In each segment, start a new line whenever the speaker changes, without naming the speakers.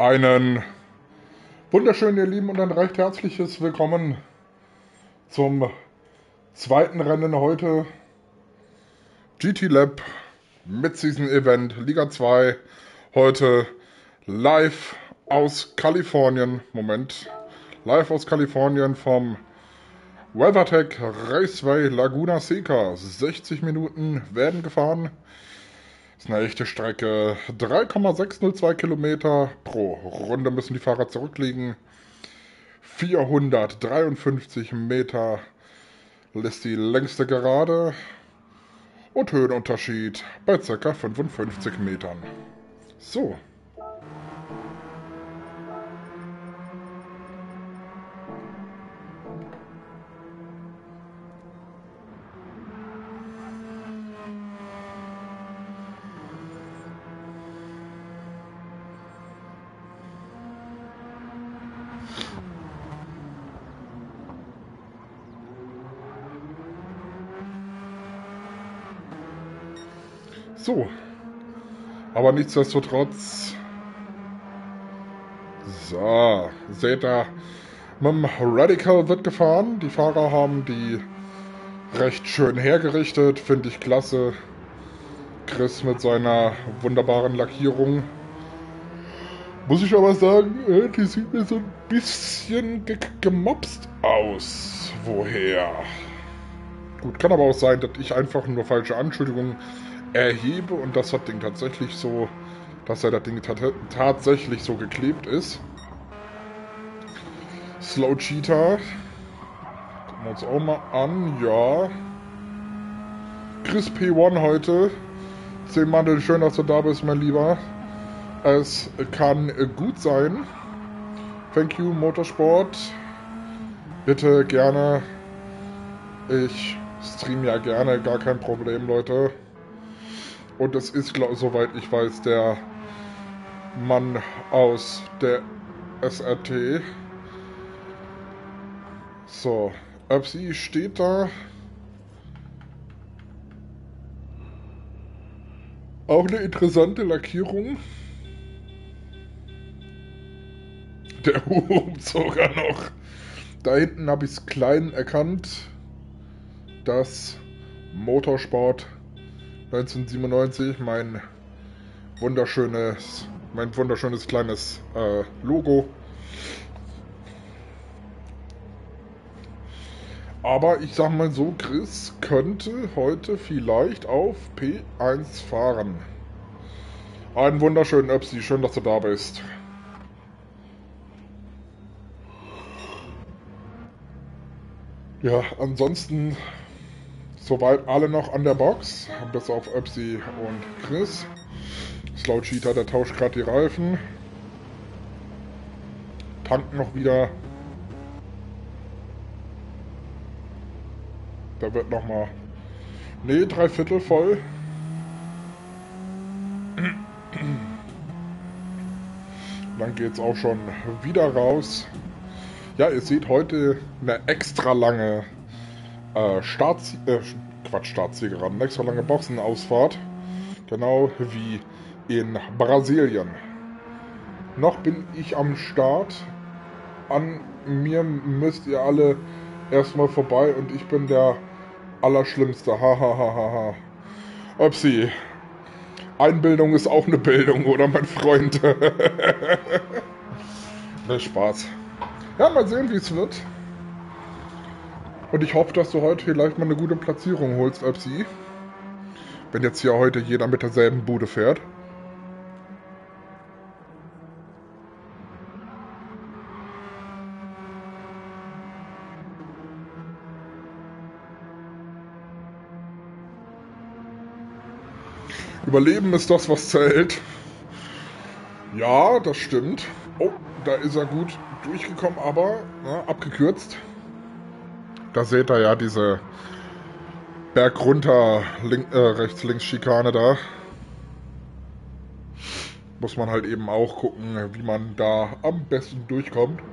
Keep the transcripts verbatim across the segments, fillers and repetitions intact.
Einen wunderschönen, ihr Lieben, und ein recht herzliches Willkommen zum zweiten Rennen heute. G T Lab Mid-Season Event Liga zwei. Heute live aus Kalifornien. Moment. Live aus Kalifornien vom WeatherTech Raceway Laguna Seca. sechzig Minuten werden gefahren. Das ist eine echte Strecke. drei Komma sechshundertzwei Kilometer pro Runde müssen die Fahrer zurücklegen. vierhundertdreiundfünfzig Meter ist die längste Gerade. Und Höhenunterschied bei ca. fünfundfünfzig Metern. So. So, aber nichtsdestotrotz, so, seht ihr, mit dem Radical wird gefahren. Die Fahrer haben die recht schön hergerichtet, finde ich klasse. Chris mit seiner wunderbaren Lackierung. Muss ich aber sagen, die sieht mir so ein bisschen ge gemopst aus. Woher? Gut, kann aber auch sein, dass ich einfach nur falsche Anschuldigungen erhebe und dass das Ding tatsächlich so, dass er das Ding tatsächlich so geklebt ist. Slow Cheetah. Gucken wir uns auch mal an. Ja. Chris P eins heute. Zehnmandel, schön, dass du da bist, mein Lieber. Es kann gut sein. Thank you, Motorsport. Bitte gerne. Ich stream ja gerne, gar kein Problem, Leute. Und es ist, glaub, soweit ich weiß, der Mann aus der S R T. So, Öpsi steht da. Auch eine interessante Lackierung. Der Hub sogar noch. Da hinten habe ich es klein erkannt. Das Motorsport neunzehnhundertsiebenundneunzig, mein wunderschönes, mein wunderschönes kleines äh, Logo. Aber ich sag mal so, Chris könnte heute vielleicht auf P eins fahren. Einen wunderschönen Öpsi, schön, dass du da bist. Ja, ansonsten soweit alle noch an der Box, bis auf Öpsi und Chris. Slow Cheetah, der tauscht gerade die Reifen. Tankt noch wieder. Da wird nochmal, ne, drei Viertel voll. Dann geht's auch schon wieder raus. Ja, ihr seht heute eine extra lange Äh, Startzie äh, Quatsch, Startzielgeraden, eine extra lange Boxenausfahrt. Genau wie in Brasilien. Noch bin ich am Start. An mir müsst ihr alle erstmal vorbei und ich bin der Allerschlimmste. Hahaha. Upsi. Einbildung ist auch eine Bildung, oder mein Freund? Ne, Spaß. Ja, mal sehen, wie es wird. Und ich hoffe, dass du heute vielleicht mal eine gute Platzierung holst, Öpsi. Wenn jetzt hier heute jeder mit derselben Bude fährt. Überleben ist das, was zählt. Ja, das stimmt. Oh, da ist er gut durchgekommen, aber na, abgekürzt. Da seht ihr ja diese Berg runter, link, äh, rechts, links Schikane da. Muss man halt eben auch gucken, wie man da am besten durchkommt.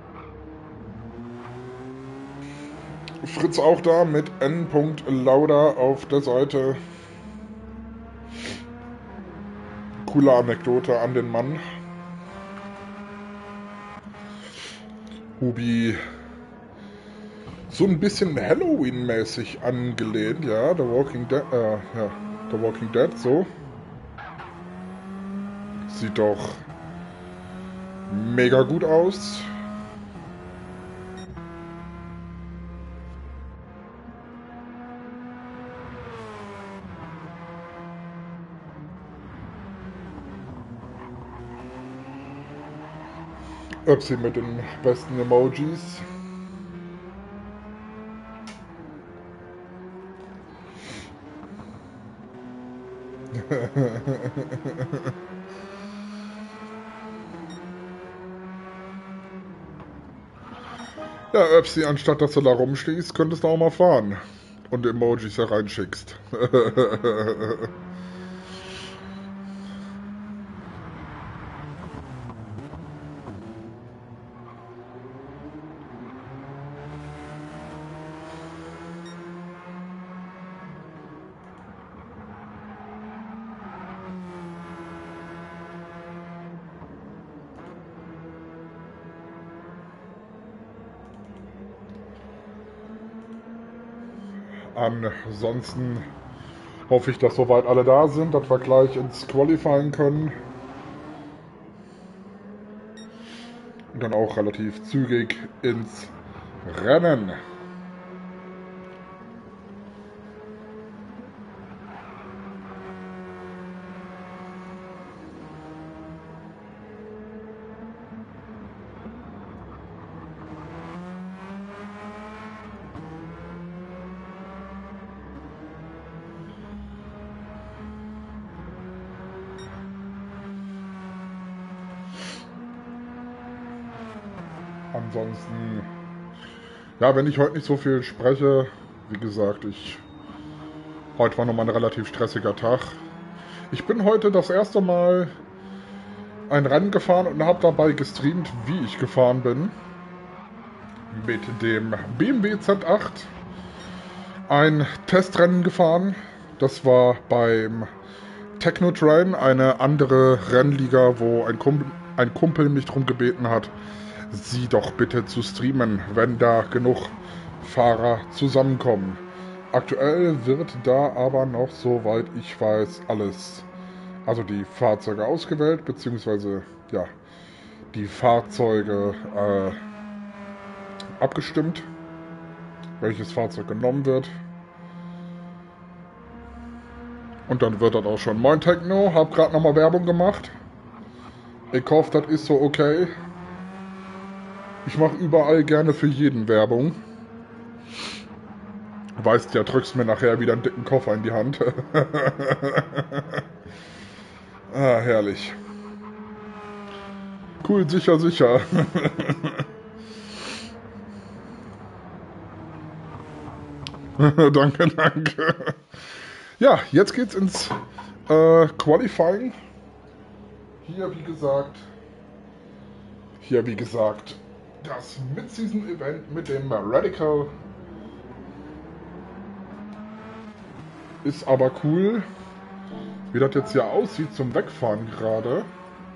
Fritz auch da mit N. Lauda auf der Seite. Coole Anekdote an den Mann. Hubi so ein bisschen Halloween-mäßig angelehnt, ja, The Walking Dead, äh, ja, The Walking Dead, so. Sieht doch mega gut aus. Öpsi mit den besten Emojis. Ja, Öpsi, anstatt dass du da rumstehst, könntest du auch mal fahren und Emojis hereinschickst. Ansonsten hoffe ich, dass soweit alle da sind, dass wir gleich ins Qualifying können. Und dann auch relativ zügig ins Rennen. Ansonsten, ja, wenn ich heute nicht so viel spreche, wie gesagt, ich heute war nochmal ein relativ stressiger Tag. Ich bin heute das erste Mal ein Rennen gefahren und habe dabei gestreamt, wie ich gefahren bin. Mit dem B M W Z acht ein Testrennen gefahren. Das war beim Technotrain, eine andere Rennliga, wo ein Kumpel, ein Kumpel mich darum gebeten hat, sie doch bitte zu streamen, wenn da genug Fahrer zusammenkommen. Aktuell wird da aber noch, soweit ich weiß, alles, also die Fahrzeuge ausgewählt, beziehungsweise ja, die Fahrzeuge äh, abgestimmt, welches Fahrzeug genommen wird. Und dann wird das auch schon. Moin Techno, hab gerade nochmal Werbung gemacht. Ich hoffe, das ist so okay. Ich mache überall gerne für jeden Werbung. Weißt ja, drückst mir nachher wieder einen dicken Koffer in die Hand. Ah, herrlich. Cool, sicher, sicher. Danke, danke. Ja, jetzt geht's ins äh, Qualifying. Hier, wie gesagt, hier, wie gesagt, das Mid-Season-Event mit dem Radical ist aber cool, wie das jetzt hier aussieht zum Wegfahren gerade.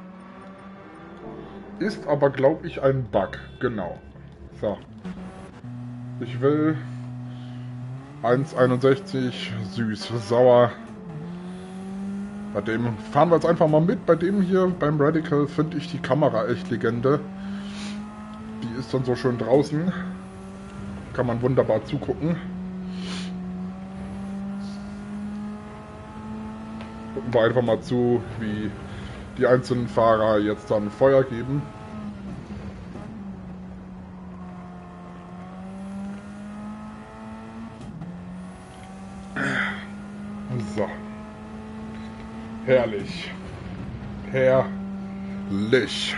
Ist aber, glaube ich, ein Bug. Genau. So. Ich will eins Komma einundsechzig süß, sauer. Bei dem fahren wir jetzt einfach mal mit. Bei dem hier, beim Radical, finde ich die Kamera echt Legende. Die ist dann so schön draußen. Kann man wunderbar zugucken. Gucken wir einfach mal zu, wie die einzelnen Fahrer jetzt dann Feuer geben. So. Herrlich. Herrlich.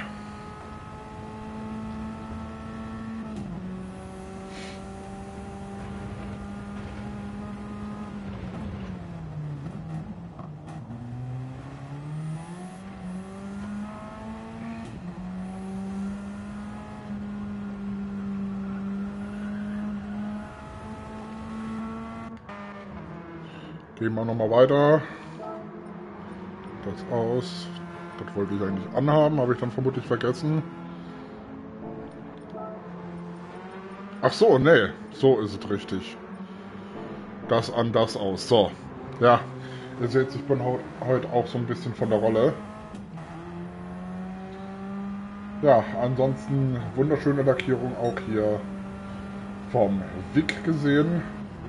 Gehen wir nochmal weiter. Das aus. Das wollte ich eigentlich anhaben, habe ich dann vermutlich vergessen. Ach so, nee, so ist es richtig. Das an das aus. So, ja, ihr seht, ich bin heute auch so ein bisschen von der Rolle. Ja, ansonsten wunderschöne Lackierung auch hier vom Vic gesehen.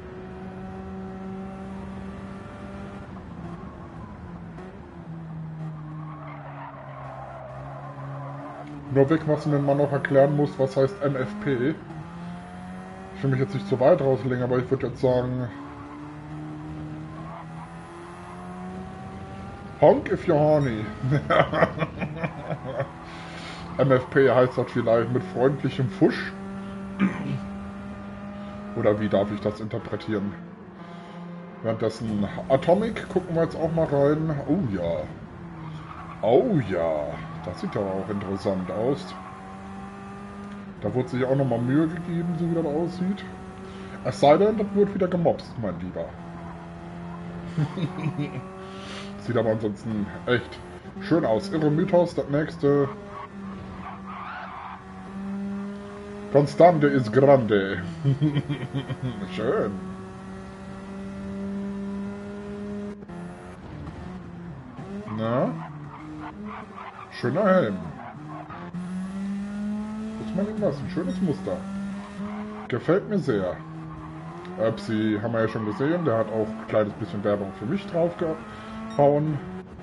Nur Vic, was du mir mal noch erklären musst, was heißt M F P. Ich will mich jetzt nicht zu weit rauslegen, aber ich würde jetzt sagen, Honk if you're horny. M F P heißt das vielleicht mit freundlichem Fusch? Oder wie darf ich das interpretieren? Währenddessen Atomic, gucken wir jetzt auch mal rein. Oh ja. Oh ja. Das sieht aber auch interessant aus. Da wurde sich auch nochmal Mühe gegeben, so wie das aussieht. Es sei denn, das wird wieder gemobst, mein Lieber. Sieht aber ansonsten echt schön aus. Irre Mythos, das nächste. Constante ist grande. Schön. Na? Schöner Helm. Muss man ihm lassen. Schönes Muster. Gefällt mir sehr. Öpsi haben wir ja schon gesehen. Der hat auch ein kleines bisschen Werbung für mich draufgehauen.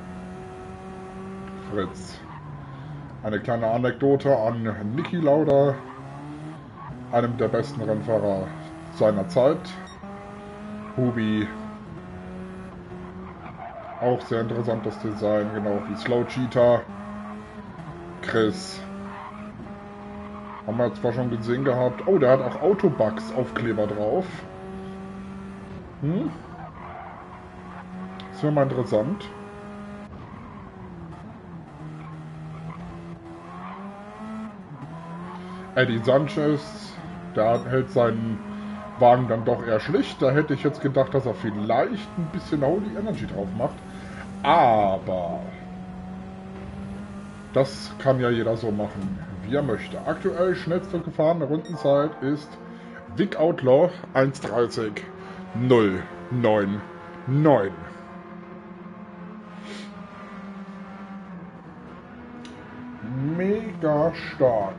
Fritz. Eine kleine Anekdote an Niki Lauda. Einem der besten Rennfahrer seiner Zeit. Hubi. Auch sehr interessantes Design, genau wie Slow Cheetah. Chris. Haben wir zwar schon gesehen gehabt. Oh, der hat auch Autobugs Aufkleber drauf. Hm? Das wäre mal interessant. Eddie Sanchez, der hält seinen Wagen dann doch eher schlicht. Da hätte ich jetzt gedacht, dass er vielleicht ein bisschen Holy Energy drauf macht. Aber das kann ja jeder so machen, wie er möchte. Aktuell schnellste gefahrene Rundenzeit ist Vic Outlaw eins dreißig null neun neun. Mega stark.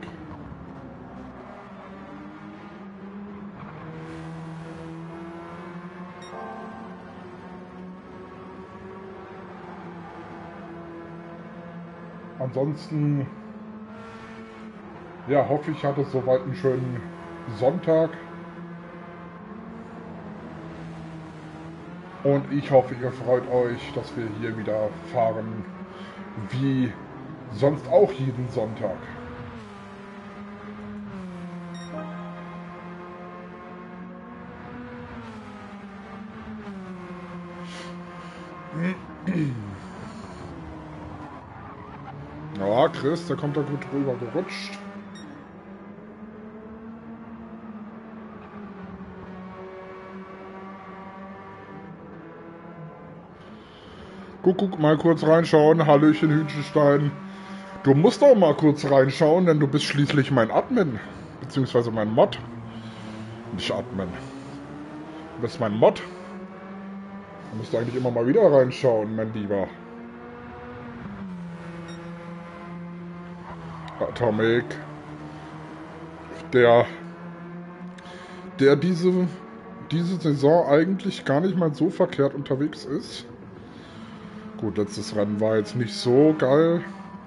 Ansonsten, ja, hoffe ich, hatte soweit einen schönen Sonntag. Und ich hoffe, ihr freut euch, dass wir hier wieder fahren, wie sonst auch jeden Sonntag. Ja, Chris, da kommt er gut drüber gerutscht. Guck, guck, mal kurz reinschauen. Hallöchen, Hühnchenstein. Du musst auch mal kurz reinschauen, denn du bist schließlich mein Admin. Beziehungsweise mein Mod. Nicht Admin. Du bist mein Mod. Du musst eigentlich immer mal wieder reinschauen, mein Lieber. Atomic. Der, der diese, diese Saison eigentlich gar nicht mal so verkehrt unterwegs ist. Gut, letztes Rennen war jetzt nicht so geil.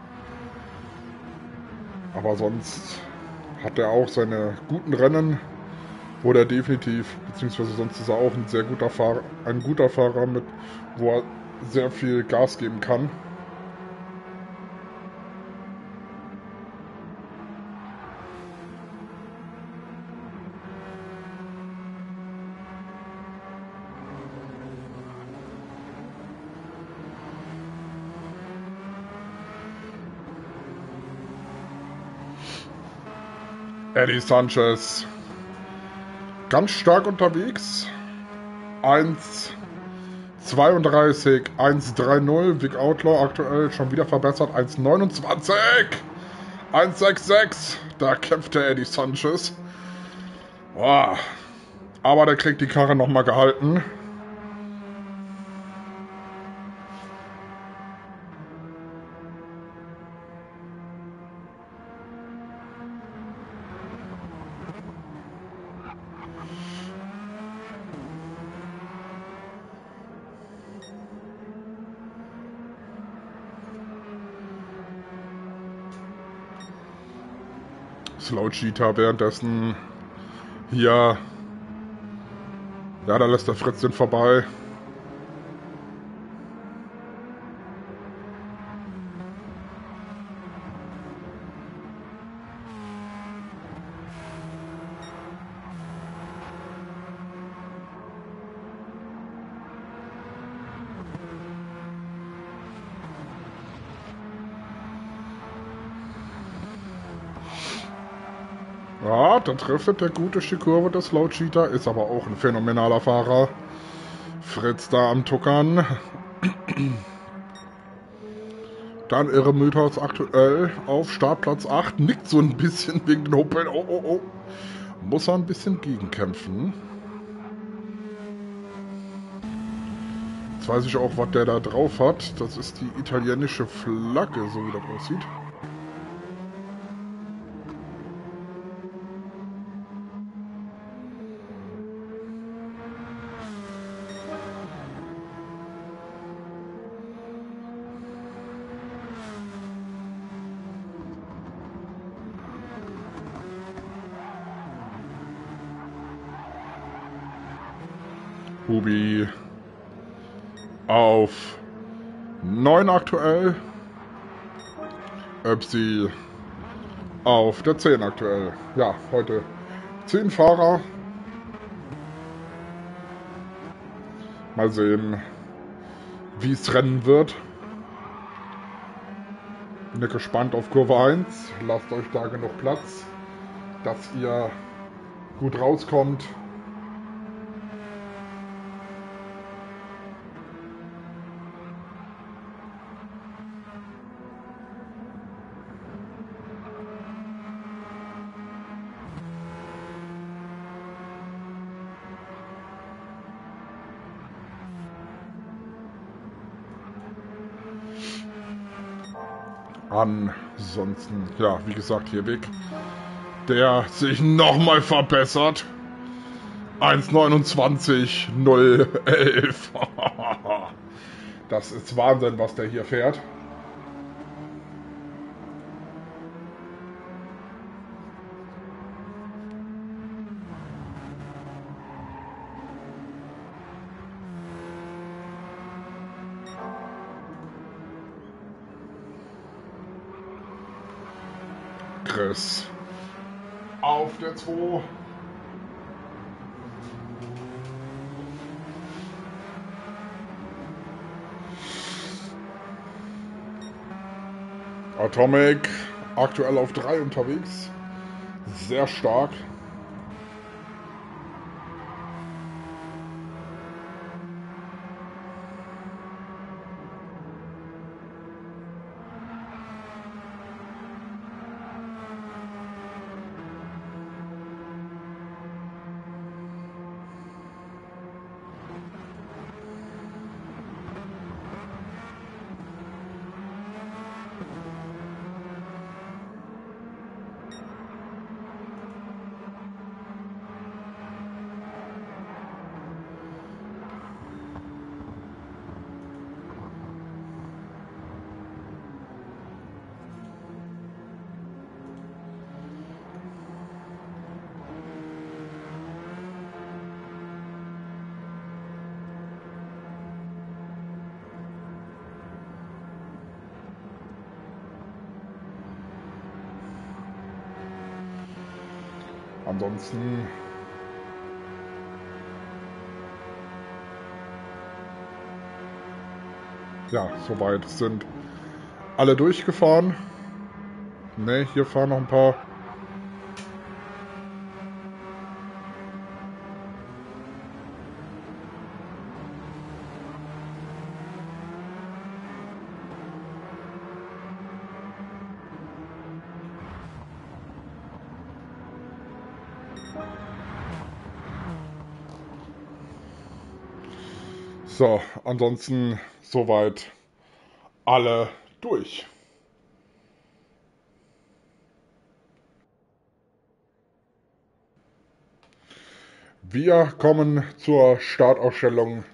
Aber sonst hat er auch seine guten Rennen, wo er definitiv, beziehungsweise sonst ist er auch ein sehr guter Fahrer, ein guter Fahrer, mit, wo er sehr viel Gas geben kann. Eddie Sanchez, ganz stark unterwegs. eins zweiunddreißig, eins dreißig, Vic Outlaw aktuell schon wieder verbessert. eins neunundzwanzig, eins sechsundsechzig, da kämpft der Eddie Sanchez. Boah. Aber der kriegt die Karre nochmal gehalten. Slow Cheetah währenddessen hier. Ja, da lässt der Fritz den vorbei. Ja, da trifft der gute die Kurve, der Slow Cheetah. Ist aber auch ein phänomenaler Fahrer. Fritz da am Tuckern. Dann Irre Mythos aktuell auf Startplatz acht. Nickt so ein bisschen wegen den Huppeln. Oh, oh, oh. Muss er ein bisschen gegenkämpfen. Jetzt weiß ich auch, was der da drauf hat. Das ist die italienische Flagge, so wie das aussieht. Hubi auf neun aktuell. Öpsi auf der zehn aktuell. Ja, heute zehn Fahrer. Mal sehen, wie es rennen wird. Bin gespannt auf Kurve eins. Lasst euch da genug Platz, dass ihr gut rauskommt. Ansonsten, ja, wie gesagt, hier weg. Der sich nochmal verbessert. eins neunundzwanzig null elf. Das ist Wahnsinn, was der hier fährt. Chris auf der zwei. Atomic aktuell auf drei unterwegs. Sehr stark. Ansonsten ja, soweit sind alle durchgefahren. Ne, hier fahren noch ein paar. So, ansonsten soweit alle durch. Wir kommen zur Startausstellung.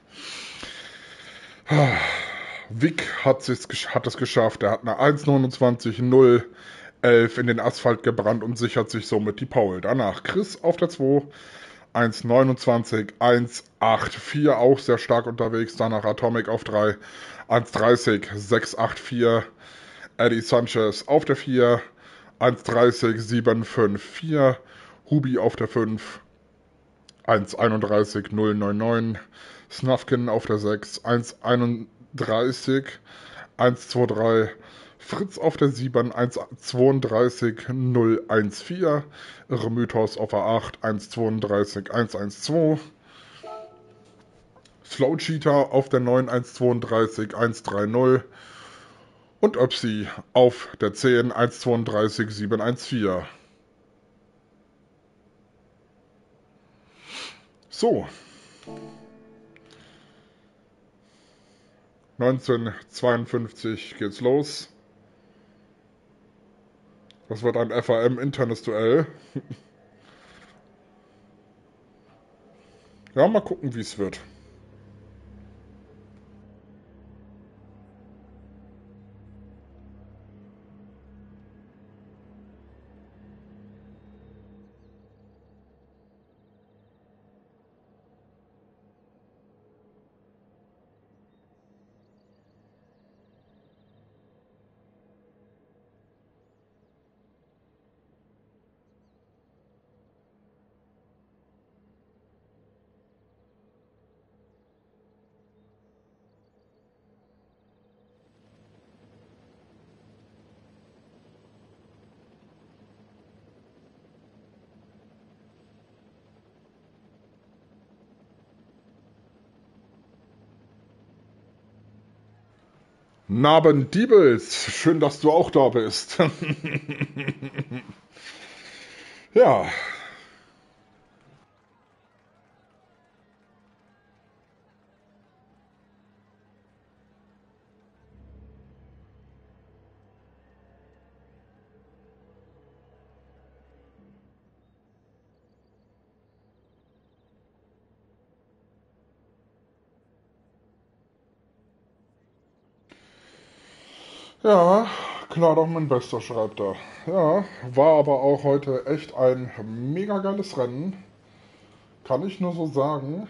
Vic hat, hat es geschafft. Er hat eine eins neunundzwanzig null elf in den Asphalt gebrannt und sichert sich somit die Pole. Danach Chris auf der zwei, eins neunundzwanzig eins achtzig, auch sehr stark unterwegs. Danach Atomic auf drei, eins dreißig sechs achtzig. Eddie Sanchez auf der vier, eins dreißig sieben fünf vier. Hubi auf der fünf, eins einunddreißig null neunundneunzig. Snufkin auf der sechs, eins einunddreißig eins zweiunddreißig. Fritz auf der sieben, eins zweiunddreißig null vierzehn. Irre Mythos auf der acht, eins zweiunddreißig eins zwölf. Slow Cheater auf der neun, eins zweiunddreißig eins dreißig. Und Öpsi auf der zehn, eins zweiunddreißig sieben vierzehn. So. neunzehnhundertzweiundfünfzig geht's los. Das wird ein F A M-internes Duell. Ja, mal gucken, wie es wird. Naben Diebels, schön, dass du auch da bist. Ja, ja, klar, doch mein Bester, schreibt er. Ja, war aber auch heute echt ein mega geiles Rennen. Kann ich nur so sagen.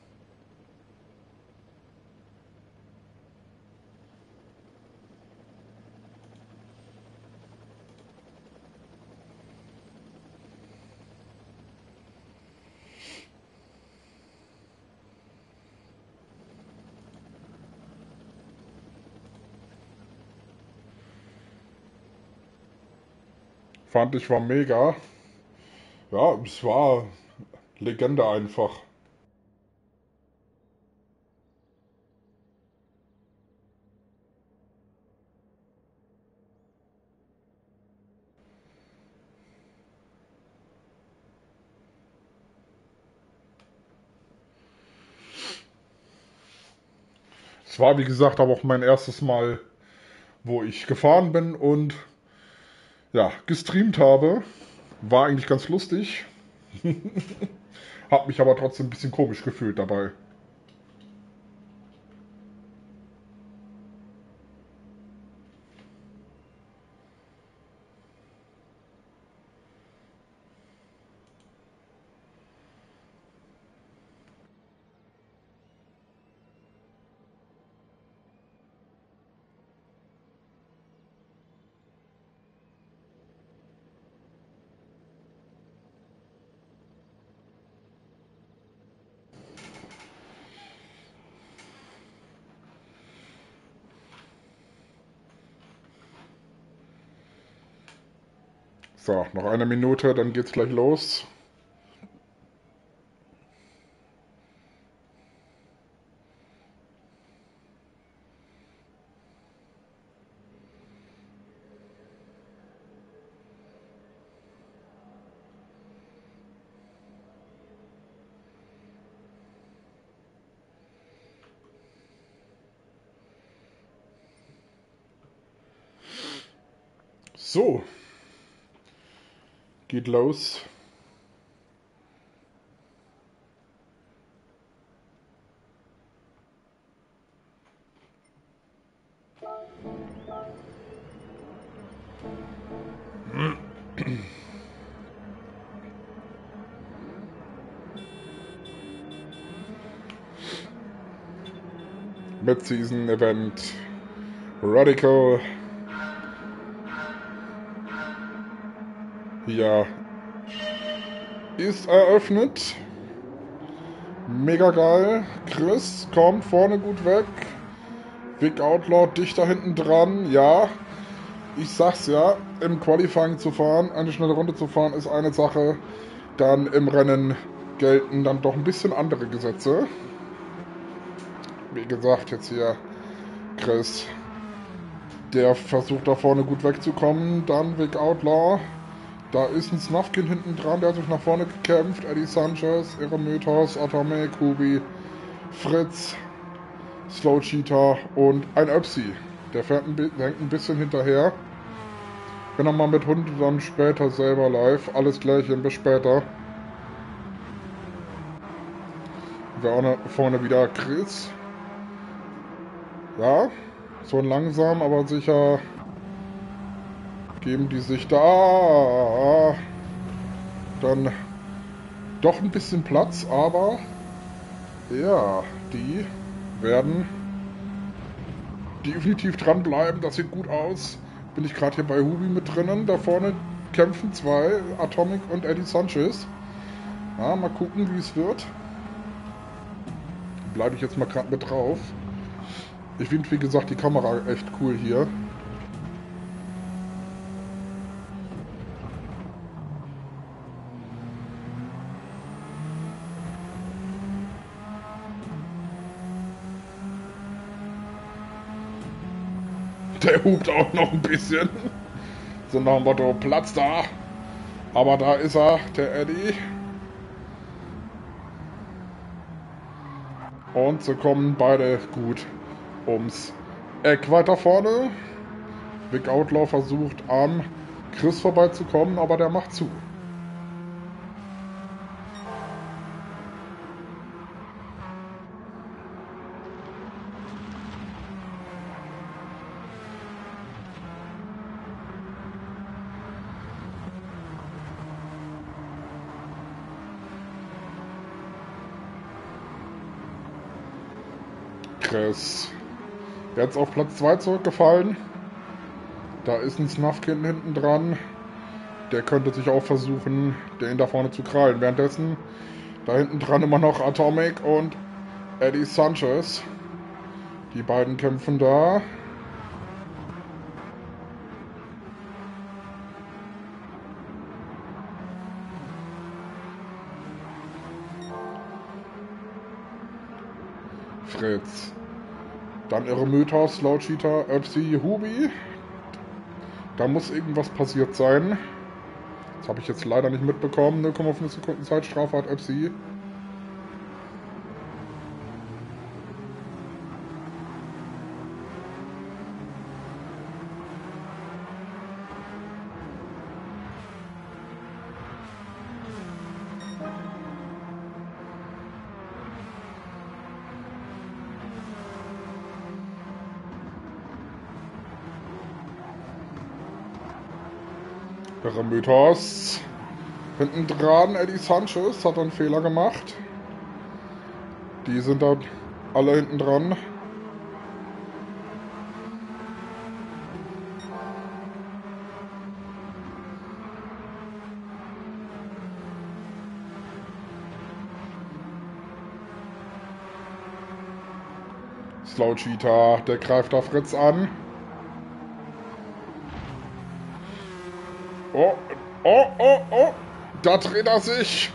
Fand ich war mega. Ja, es war Legende einfach. Es war, wie gesagt, aber auch mein erstes Mal, wo ich gefahren bin und ja, gestreamt habe. War eigentlich ganz lustig. Hab mich aber trotzdem ein bisschen komisch gefühlt dabei. So, noch eine Minute, dann geht's gleich los. So, geht los. Mid-Season Event Radical. Hier ist eröffnet. Mega geil. Chris kommt vorne gut weg. Big Outlaw dicht da hinten dran. Ja, ich sag's ja, im Qualifying zu fahren, eine schnelle Runde zu fahren, ist eine Sache. Dann im Rennen gelten dann doch ein bisschen andere Gesetze. Wie gesagt, jetzt hier Chris, der versucht da vorne gut wegzukommen. Dann Big Outlaw. Da ist ein Snufkin hinten dran, der hat sich nach vorne gekämpft. Eddie Sanchez, Eremythos, Atomic, Hubi, Fritz, Slow Cheetah und ein Öpsi. Der fährt ein, hängt ein bisschen hinterher. Wenn er mal mit Hund, dann später selber live. Alles Gleiche, bis später. Wir auch vorne wieder Chris. Ja, so langsam, aber sicher geben die sich da dann doch ein bisschen Platz, aber ja, die werden definitiv dranbleiben. Das sieht gut aus. Bin ich gerade hier bei Hubi mit drinnen. Da vorne kämpfen zwei, Atomic und Eddie Sanchez. Ja, mal gucken, wie es wird. Bleibe ich jetzt mal gerade mit drauf. Ich finde, wie gesagt, die Kamera echt cool hier. Der hupt auch noch ein bisschen. So nach dem Motto, Platz da. Aber da ist er, der Eddie. Und so kommen beide gut ums Eck weiter vorne. Big Outlaw versucht am Chris vorbeizukommen, aber der macht zu. Chris jetzt auf Platz zwei zurückgefallen. Da ist ein Snufkin hinten dran. Der könnte sich auch versuchen, den da vorne zu krallen. Währenddessen da hinten dran immer noch Atomic und Eddie Sanchez. Die beiden kämpfen da. Fritz. Dann Eremythos, Slow Cheetah, Öpsi, Hubi. Da muss irgendwas passiert sein. Das habe ich jetzt leider nicht mitbekommen. null Komma fünf Sekunden Zeitstrafe hat Öpsi. Eremythos. Hinten dran, Eddie Sanchez hat einen Fehler gemacht. Die sind da alle hinten dran. Slow Cheetah, der greift da Fritz an. Oh, oh, oh, oh. Da dreht er sich.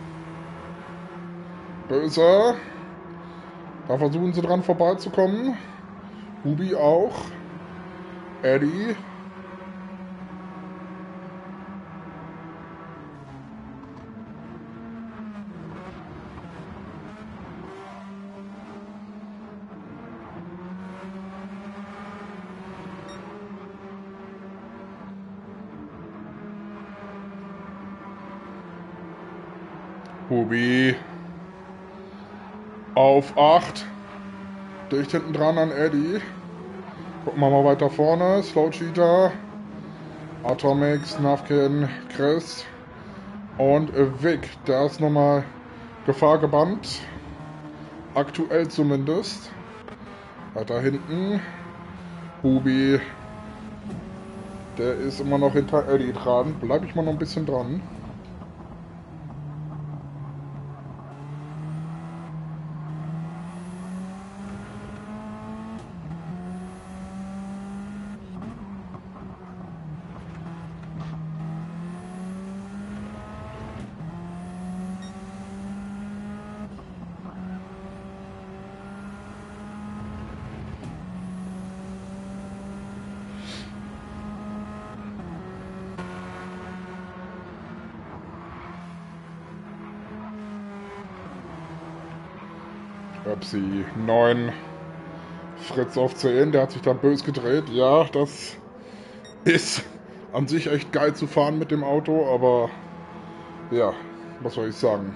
Böse. Da versuchen sie dran vorbeizukommen. Hubi auch. Eddie. Hubi auf acht. Dicht hinten dran an Eddie. Gucken wir mal weiter vorne. Slow Cheetah, Atomix, Navkin, Chris und Vic. Da ist nochmal Gefahr gebannt. Aktuell zumindest. Weiter hinten. Hubi. Der ist immer noch hinter Eddie dran. Bleibe ich mal noch ein bisschen dran. Öpsi neun, Fritz auf zehn, der hat sich da bös gedreht. Ja, das ist an sich echt geil zu fahren mit dem Auto, aber ja, was soll ich sagen.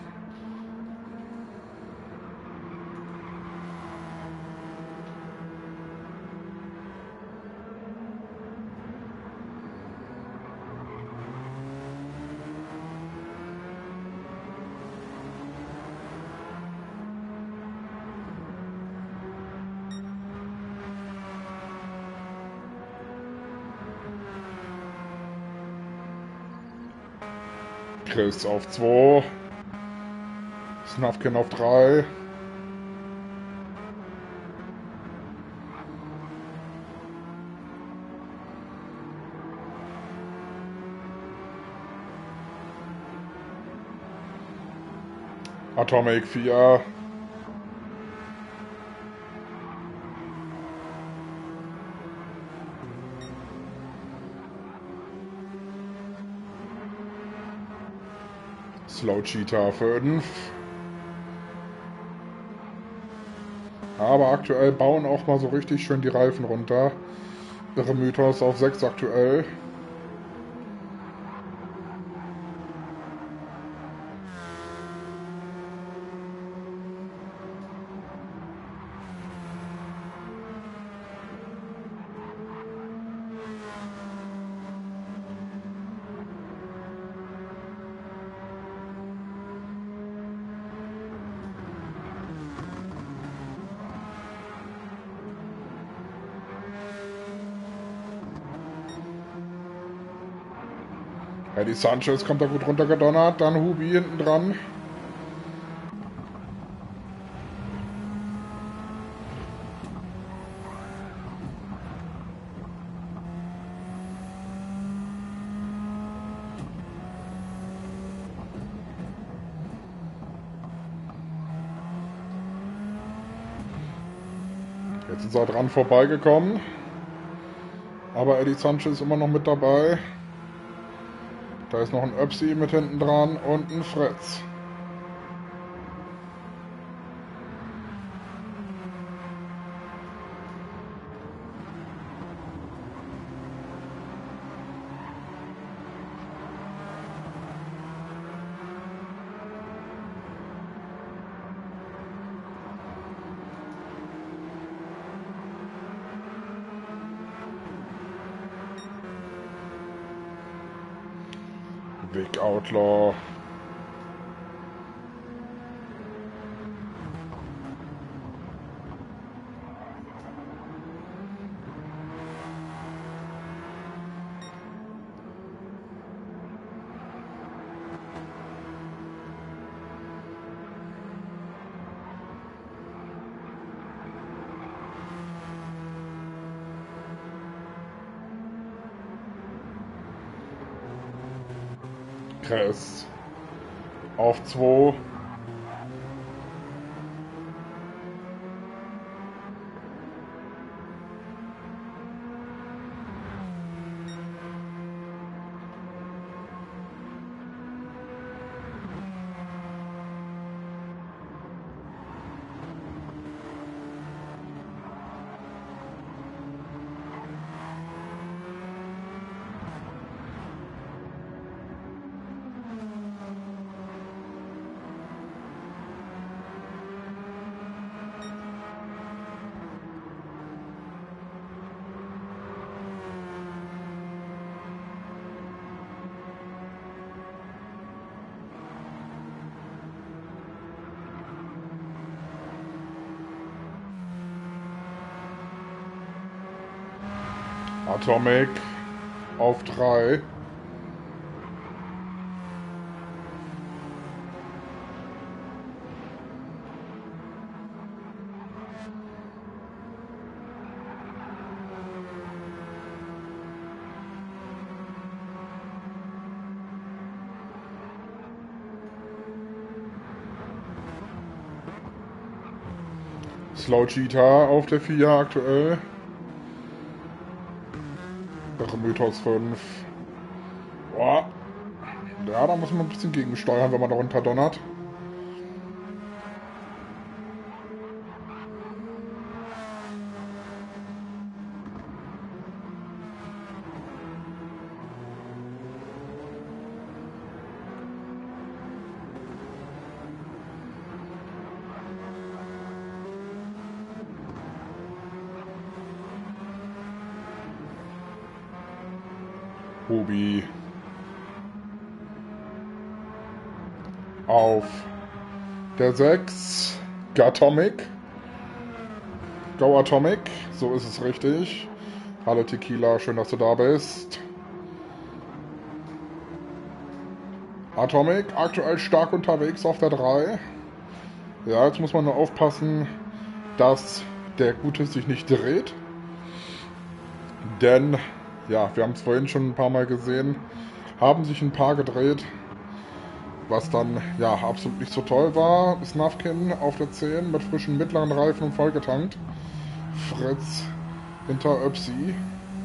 Chris auf zwei, Snufkin auf drei. Atomic vier. Slow Cheetah fünf. Aber aktuell bauen auch mal so richtig schön die Reifen runter. Ihre Mythos auf sechs aktuell. Eddie Sanchez kommt da gut runtergedonnert, dann Hubi hinten dran. Jetzt ist er dran vorbeigekommen. Aber Eddie Sanchez ist immer noch mit dabei. Da ist noch ein Öpsi mit hinten dran und ein Fritz. Big Outlaw. Chris auf zwei. Atomic auf drei. Slow Cheetah auf der vier aktuell. Mythos fünf. Boah. Ja, da muss man ein bisschen gegensteuern, wenn man da runter donnert. Hubi auf der sechs. Gatomic. Go Atomic, so ist es richtig. Hallo Tequila, schön, dass du da bist. Atomic, aktuell stark unterwegs auf der drei. Ja, jetzt muss man nur aufpassen, dass der Gute sich nicht dreht. Denn, ja, wir haben es vorhin schon ein paar Mal gesehen, haben sich ein paar gedreht, was dann, ja, absolut nicht so toll war. Snufkin auf der zehn mit frischen mittleren Reifen und vollgetankt. Fritz hinter Öpsi.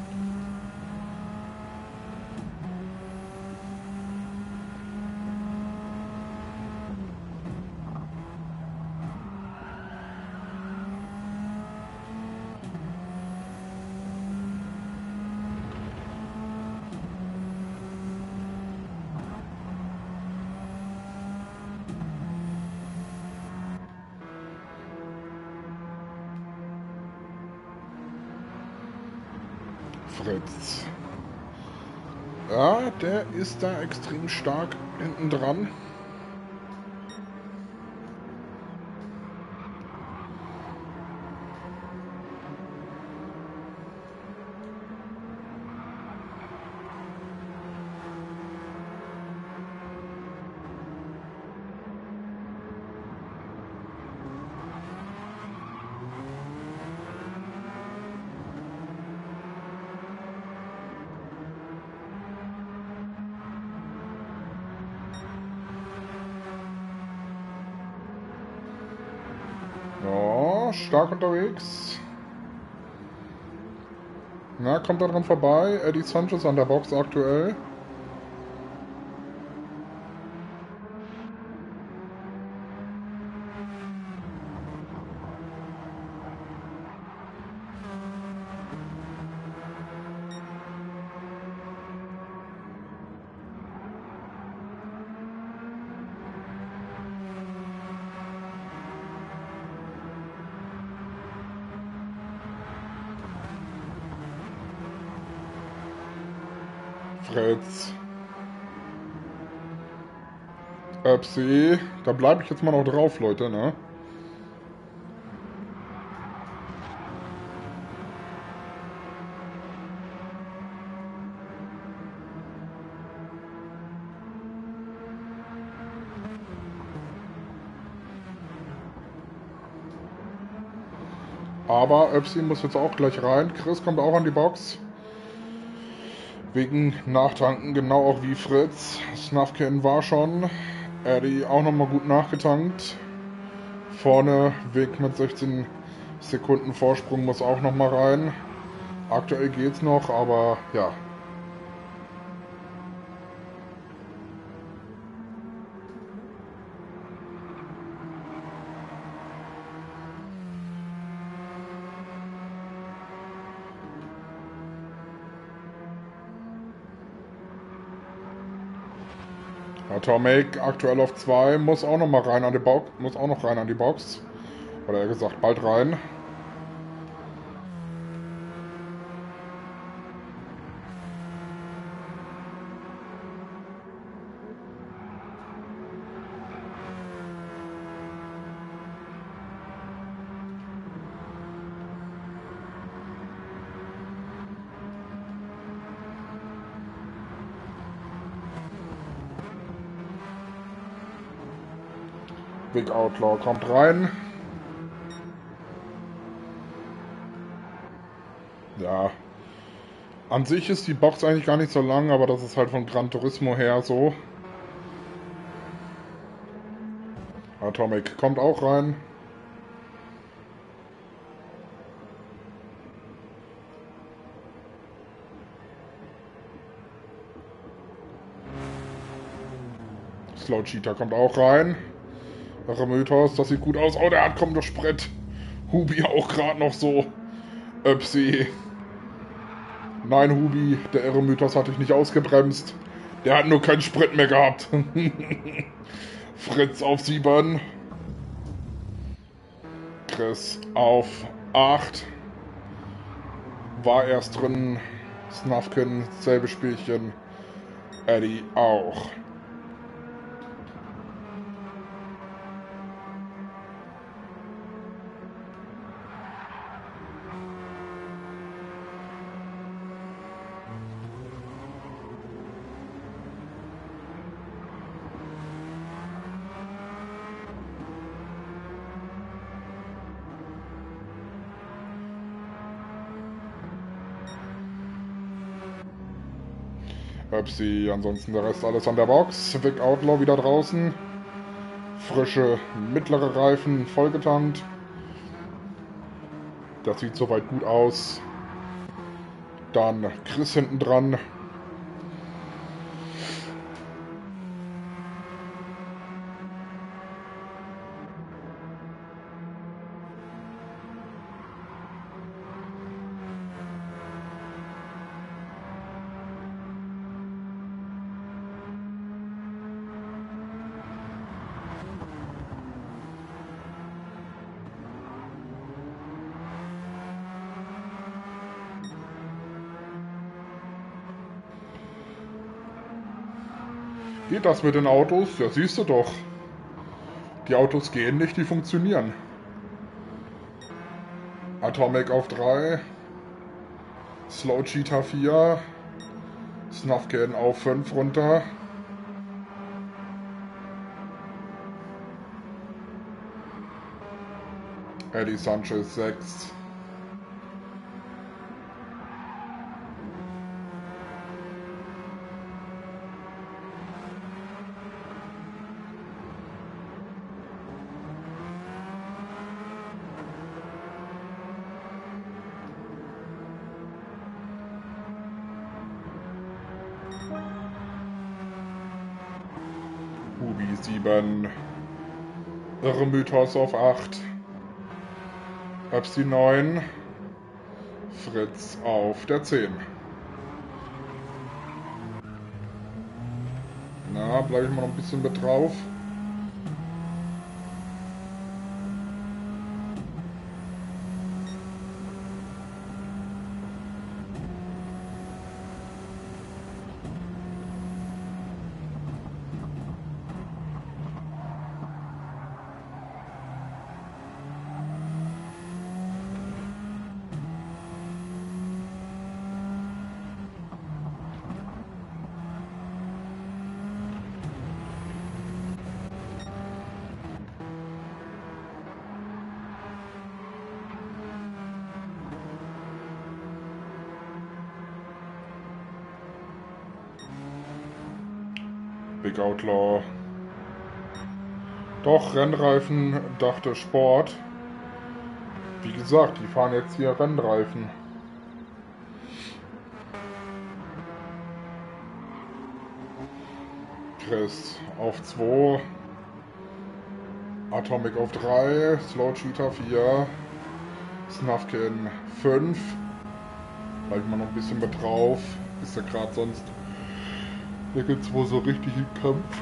Fritz. Ja, der ist da extrem stark hinten dran. Ja, stark unterwegs. Na, kommt da dran vorbei. Eddie Sanchez an der Box aktuell. Fritz. Öpsi. Da bleibe ich jetzt mal noch drauf, Leute, ne? Aber Öpsi muss jetzt auch gleich rein. Chris kommt auch an die Box. Wegen Nachtanken, genau auch wie Fritz. Snufkin war schon. Eddie auch nochmal gut nachgetankt. Vorne Weg mit sechzehn Sekunden Vorsprung muss auch nochmal rein. Aktuell geht's noch, aber ja. Atomic aktuell auf zwei, muss auch noch mal rein an die Box, muss auch noch rein an die Box. Oder eher gesagt, bald rein. Big Outlaw kommt rein. Ja. An sich ist die Box eigentlich gar nicht so lang, aber das ist halt von Gran Turismo her so. Atomic kommt auch rein. Slow Cheetah kommt auch rein. Mythos, das sieht gut aus. Oh, der hat kommt der Sprit. Hubi auch gerade noch so. Öpsi. Nein, Hubi, der Eremythos hatte ich nicht ausgebremst. Der hat nur keinen Sprit mehr gehabt. Fritz auf sieben. Chris auf acht. War erst drin. Snufkin, selbe Spielchen. Eddie auch. Öpsi, ansonsten der Rest alles an der Box. Big Outlaw wieder draußen. Frische mittlere Reifen, vollgetankt. Das sieht soweit gut aus. Dann Chris hinten dran. Geht das mit den Autos? Ja, siehst du doch. Die Autos gehen nicht, die funktionieren. Atomic auf drei. Slow Cheetah vier. Snufkin auf fünf runter. Eddie Sanchez sechs. Hubi sieben. Eremythos auf acht. Öpsi neun. Fritz auf der zehn. Na, bleibe ich mal noch ein bisschen mit drauf. Big Outlaw. Doch, Rennreifen, dachte Sport. Wie gesagt, die fahren jetzt hier Rennreifen. Chris auf zwei. Atomic auf drei. Slow Cheetah vier. Snufkin fünf. Bleibt mal noch ein bisschen mit drauf. Ist ja gerade sonst nirgendwo so richtig im Kampf.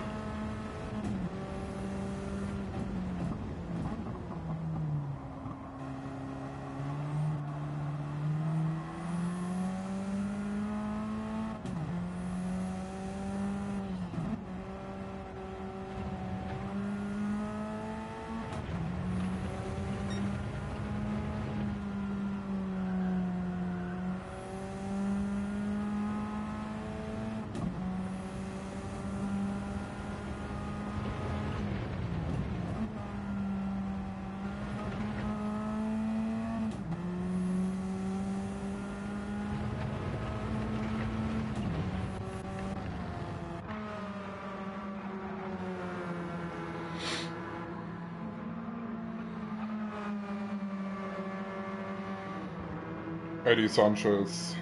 Eddie Sanchez.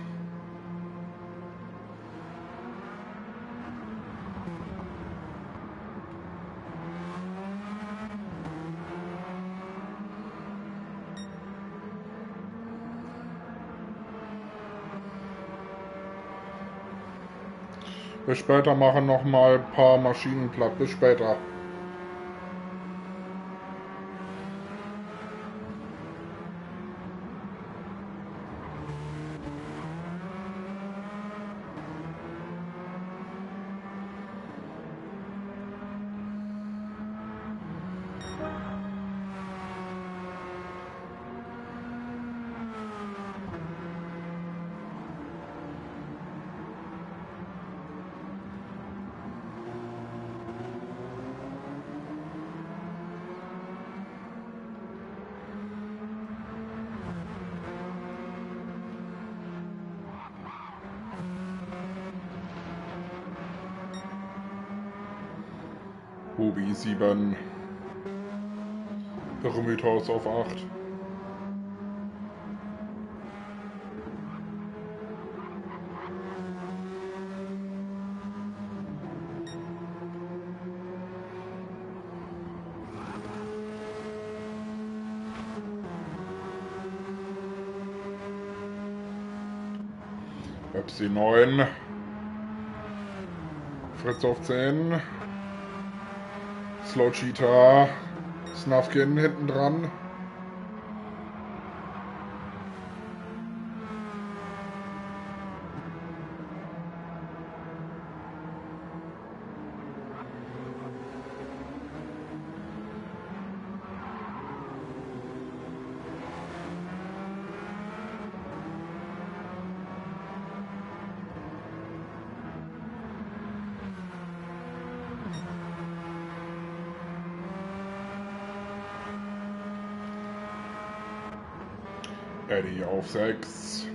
Bis später, machen noch mal ein paar Maschinen platt. Bis später. Hubi sieben. Mythos auf acht. Pepsi neun. Fritz auf zehn. Slow Cheetah. Snufkin hinten dran. Eddie auf sechs.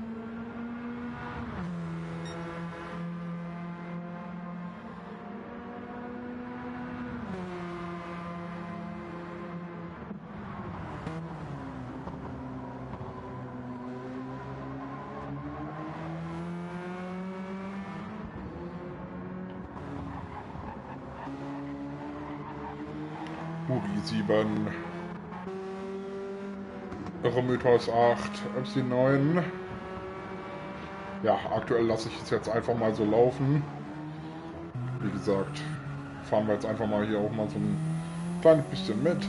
Hubi sieben. Mythos acht, F C neun. Ja, aktuell lasse ich es jetzt einfach mal so laufen. Wie gesagt, fahren wir jetzt einfach mal hier auch mal so ein kleines bisschen mit.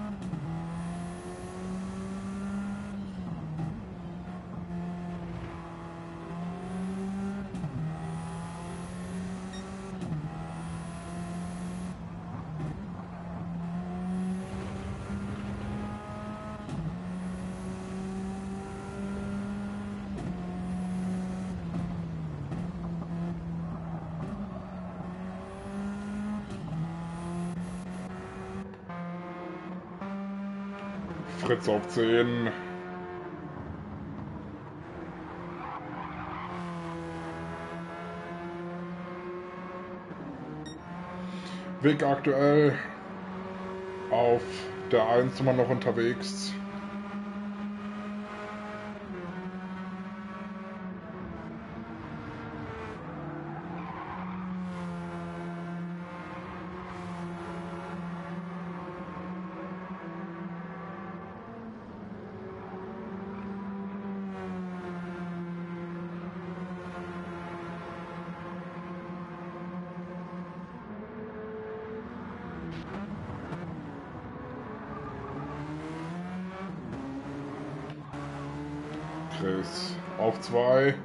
Fritz auf zehn. Weg aktuell auf der eins immer noch unterwegs. Chris auf zwei.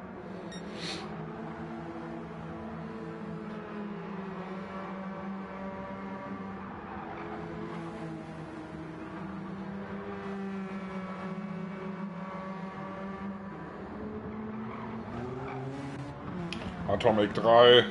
Atomic drei.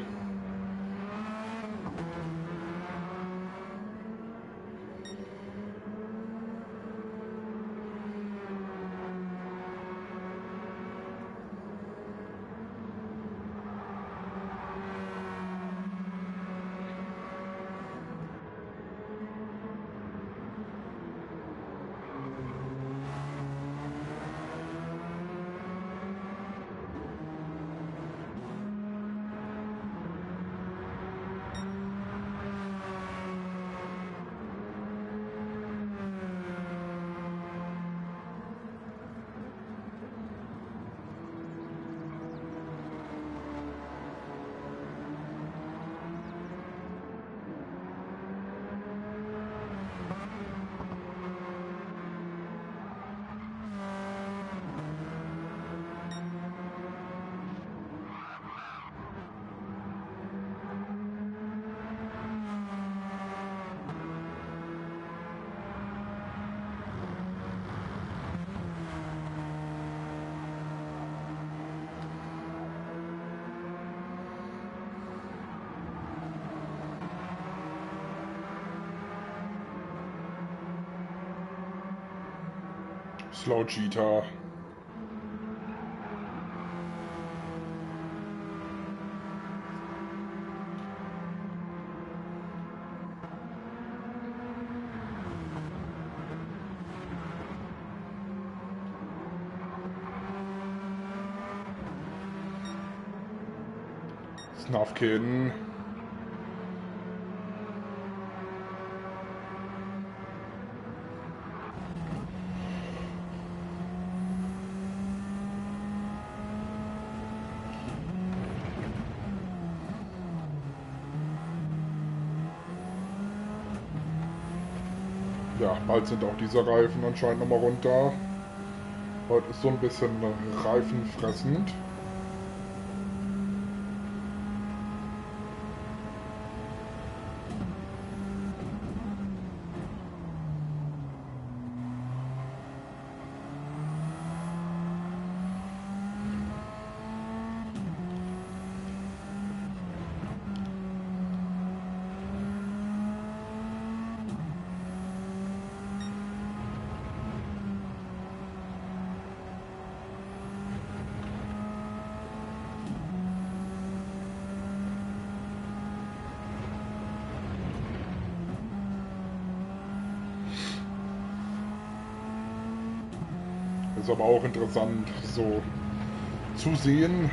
Slow Cheetah. Snufkin. Ja, bald sind auch diese Reifen anscheinend nochmal runter. Heute ist so ein bisschen reifenfressend. Ist aber auch interessant so zu sehen.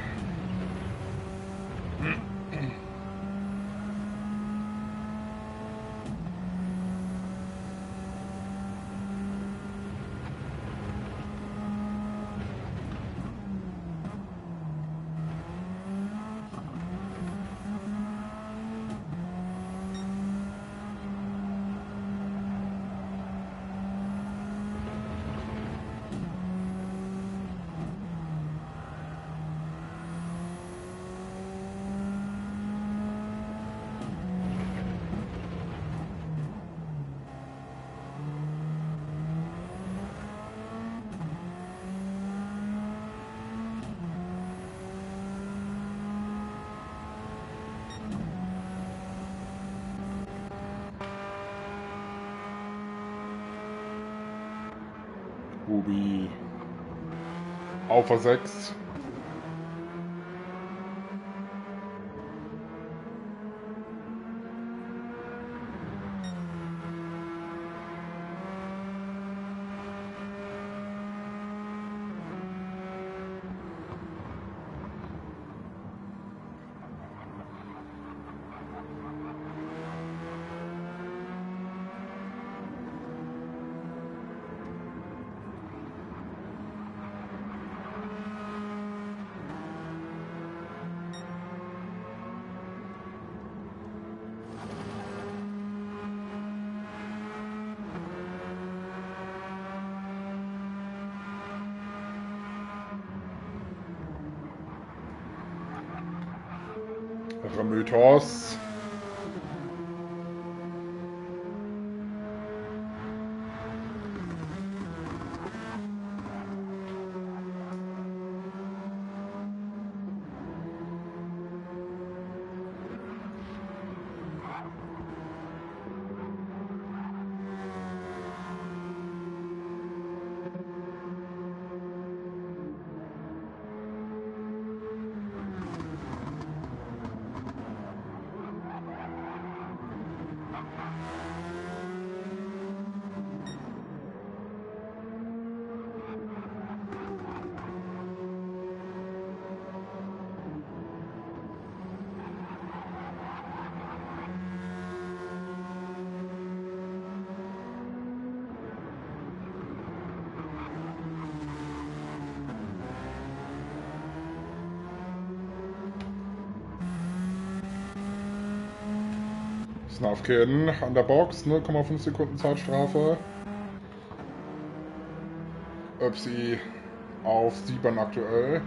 Ruby auf der sechs. Mythos. Snufkin an der Box, null Komma fünf Sekunden Zeitstrafe. Öpsi auf sieben aktuell.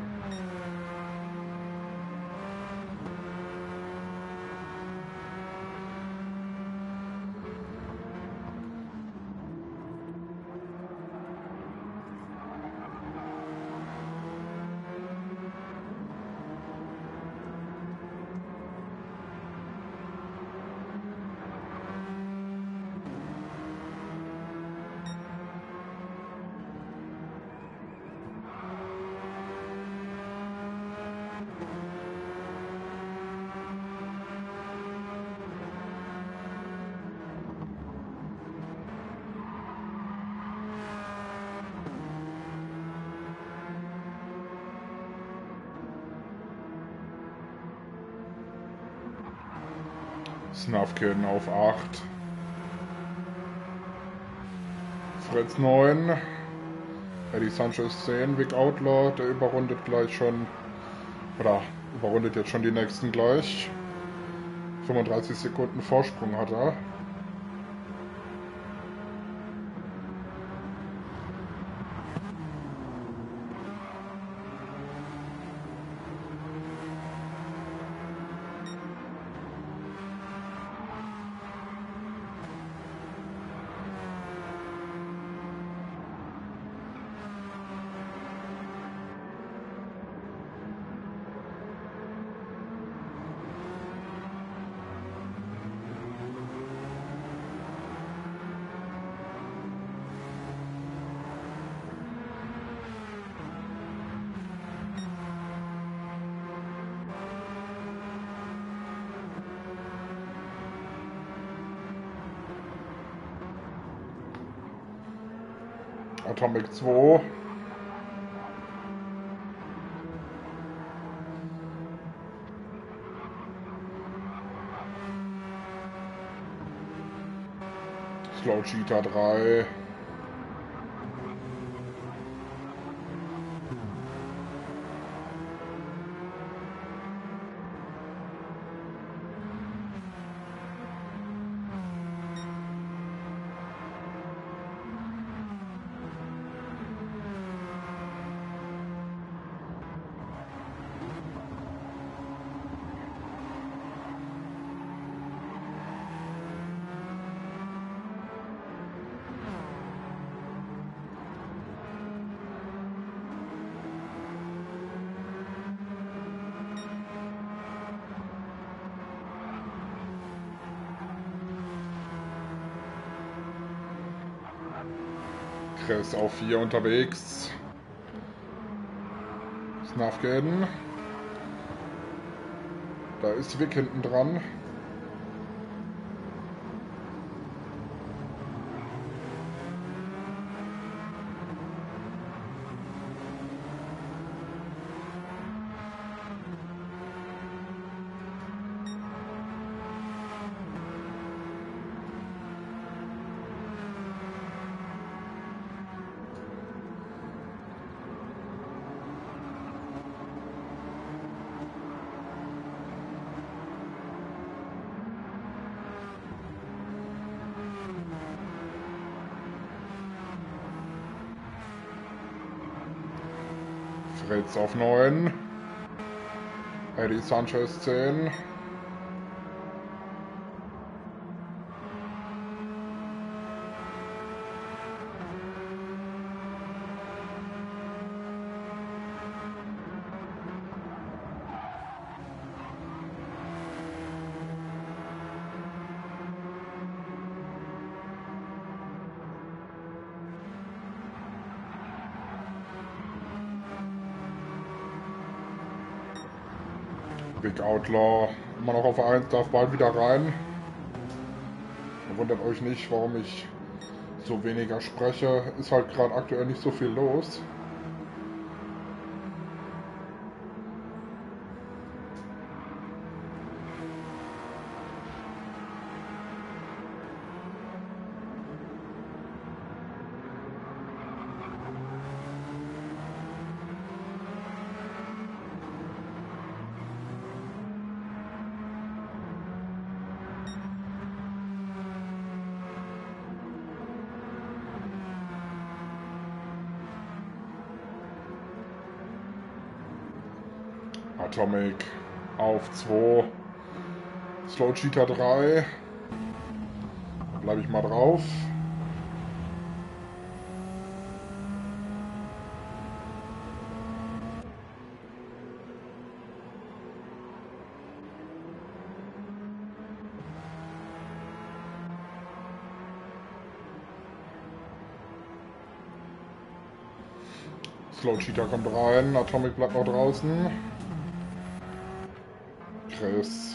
Snufkin auf acht. Fritz neun. Eddie Sanchez zehn. Vic Outlaw, der überrundet gleich schon. Oder überrundet jetzt schon die nächsten gleich. fünfunddreißig Sekunden Vorsprung hat er. Atomic zwei. Slow Cheetah drei. Chris auf vier unterwegs. Snufkin. Da ist Vic hinten dran. Fritz auf neun. Eddie Sanchez zehn. Big Outlaw immer noch auf eins, darf bald wieder rein. Wundert euch nicht, warum ich so weniger spreche. Ist halt gerade aktuell nicht so viel los. Atomic auf zwei. Slow Cheetah drei. Da bleibe ich mal drauf. Slow Cheetah kommt rein. Atomic bleibt noch draußen. Chris.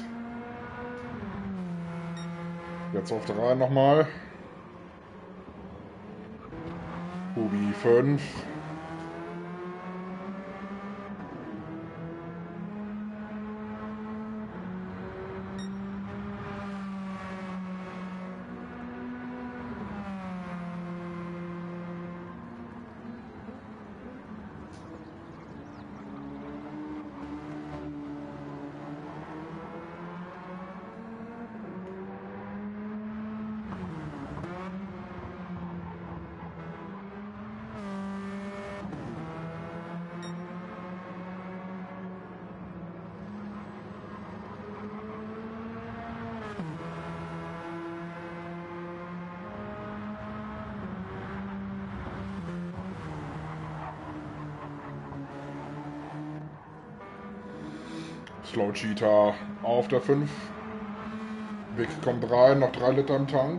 Jetzt auf drei nochmal. Hubi fünf. Slow Cheetah auf der fünf. Vic kommt rein, noch drei Liter im Tank.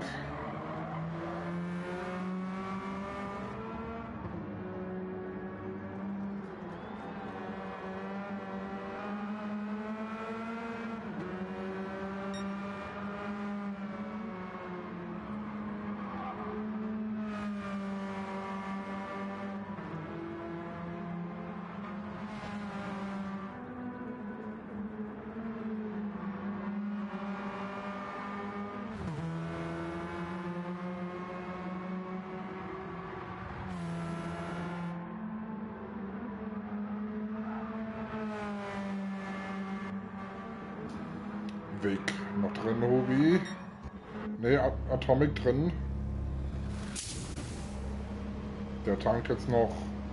Weg noch drin, Hubi. Ne, Atomic drin. Der Tank jetzt noch.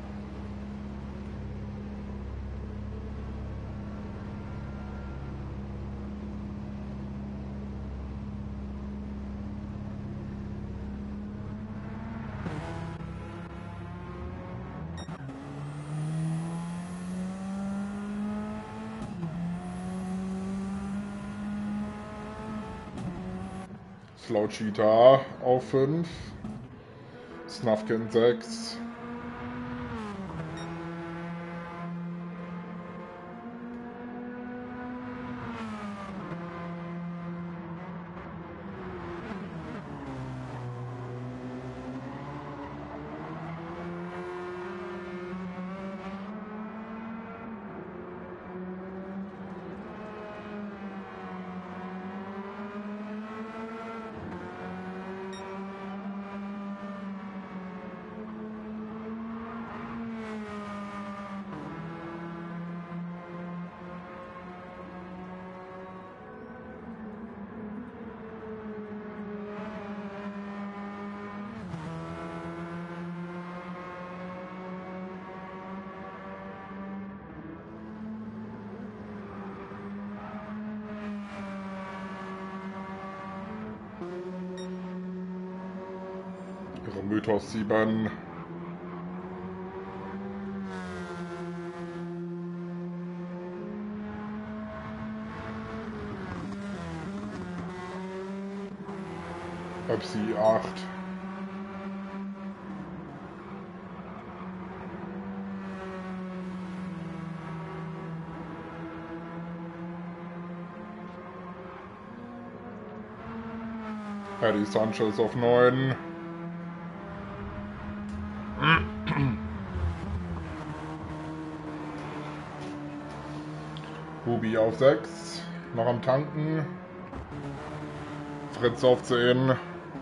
Slow Cheetah auf fünf. Snufkin sechs. Mythos sieben. Pepsi acht. Eddie Sanchez auf neun. Hubi auf sechs, noch am Tanken. Fritz auf zehn.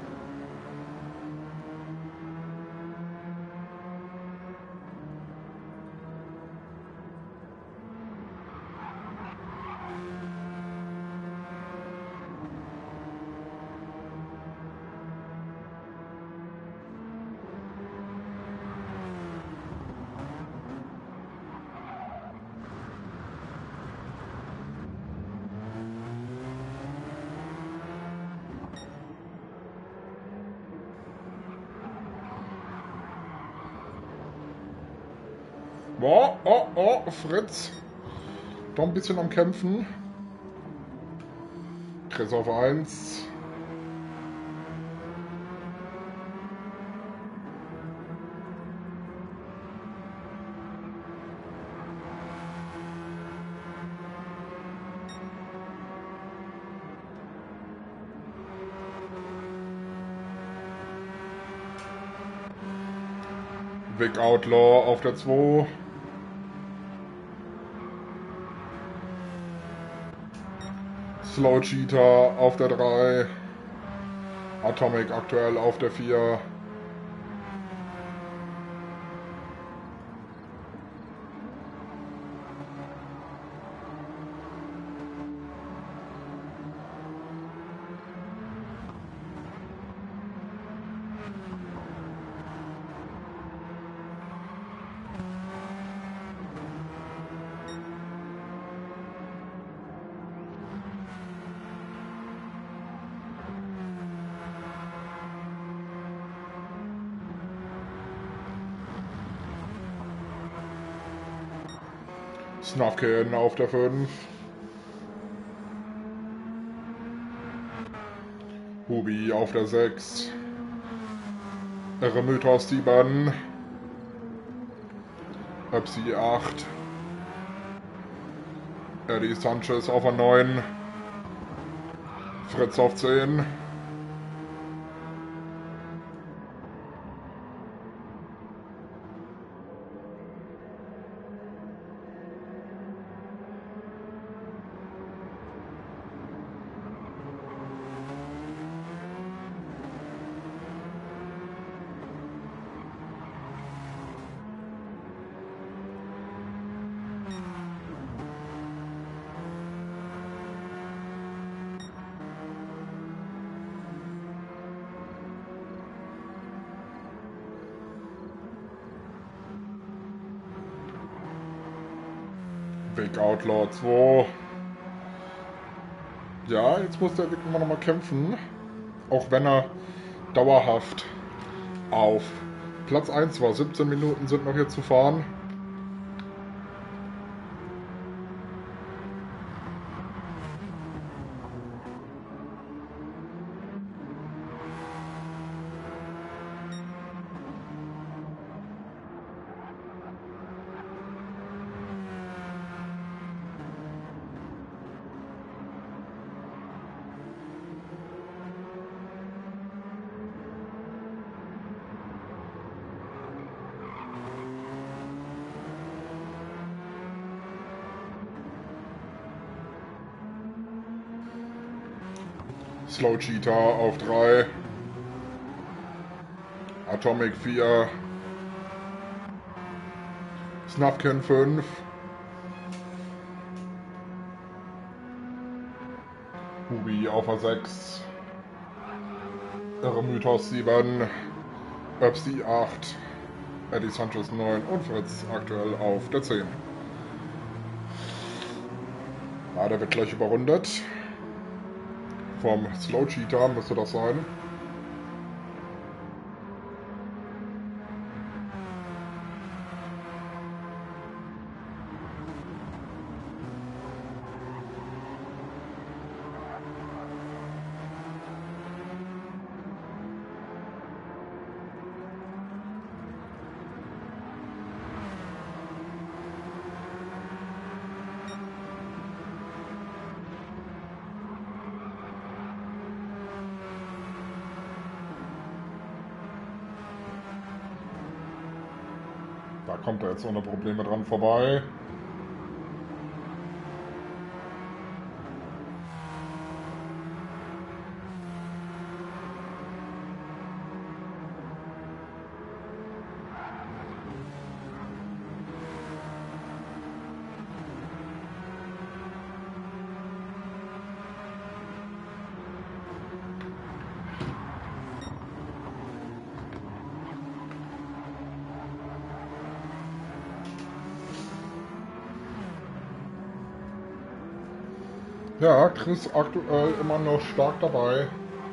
Oh, oh, oh, Fritz. Doch ein bisschen am Kämpfen. Chris auf eins. Vic Outlaw auf der zwei. Slow Cheetah auf der drei. Atomic aktuell auf der vier. Snufkin auf der fünf. Hubi auf der sechs. Eremythos sieben. Öpsi acht. Eddie Sanchez auf der neun. Fritz auf zehn. Big Outlaw zwei. Ja, jetzt muss der Vic immer noch mal kämpfen. Auch wenn er dauerhaft auf Platz eins war. siebzehn Minuten sind noch hier zu fahren. Slow Cheetah auf drei. Atomic vier. Snufkin fünf. Hubi auf der sechs. Eremythos sieben. Öpsi acht. Eddie Sanchez neun und Fritz aktuell auf der zehn. Ja, der wird gleich überrundet. Vom Slow Cheetah müsste das sein. Da kommt er jetzt ohne Probleme dran vorbei. Ja, Chris aktuell immer noch stark dabei.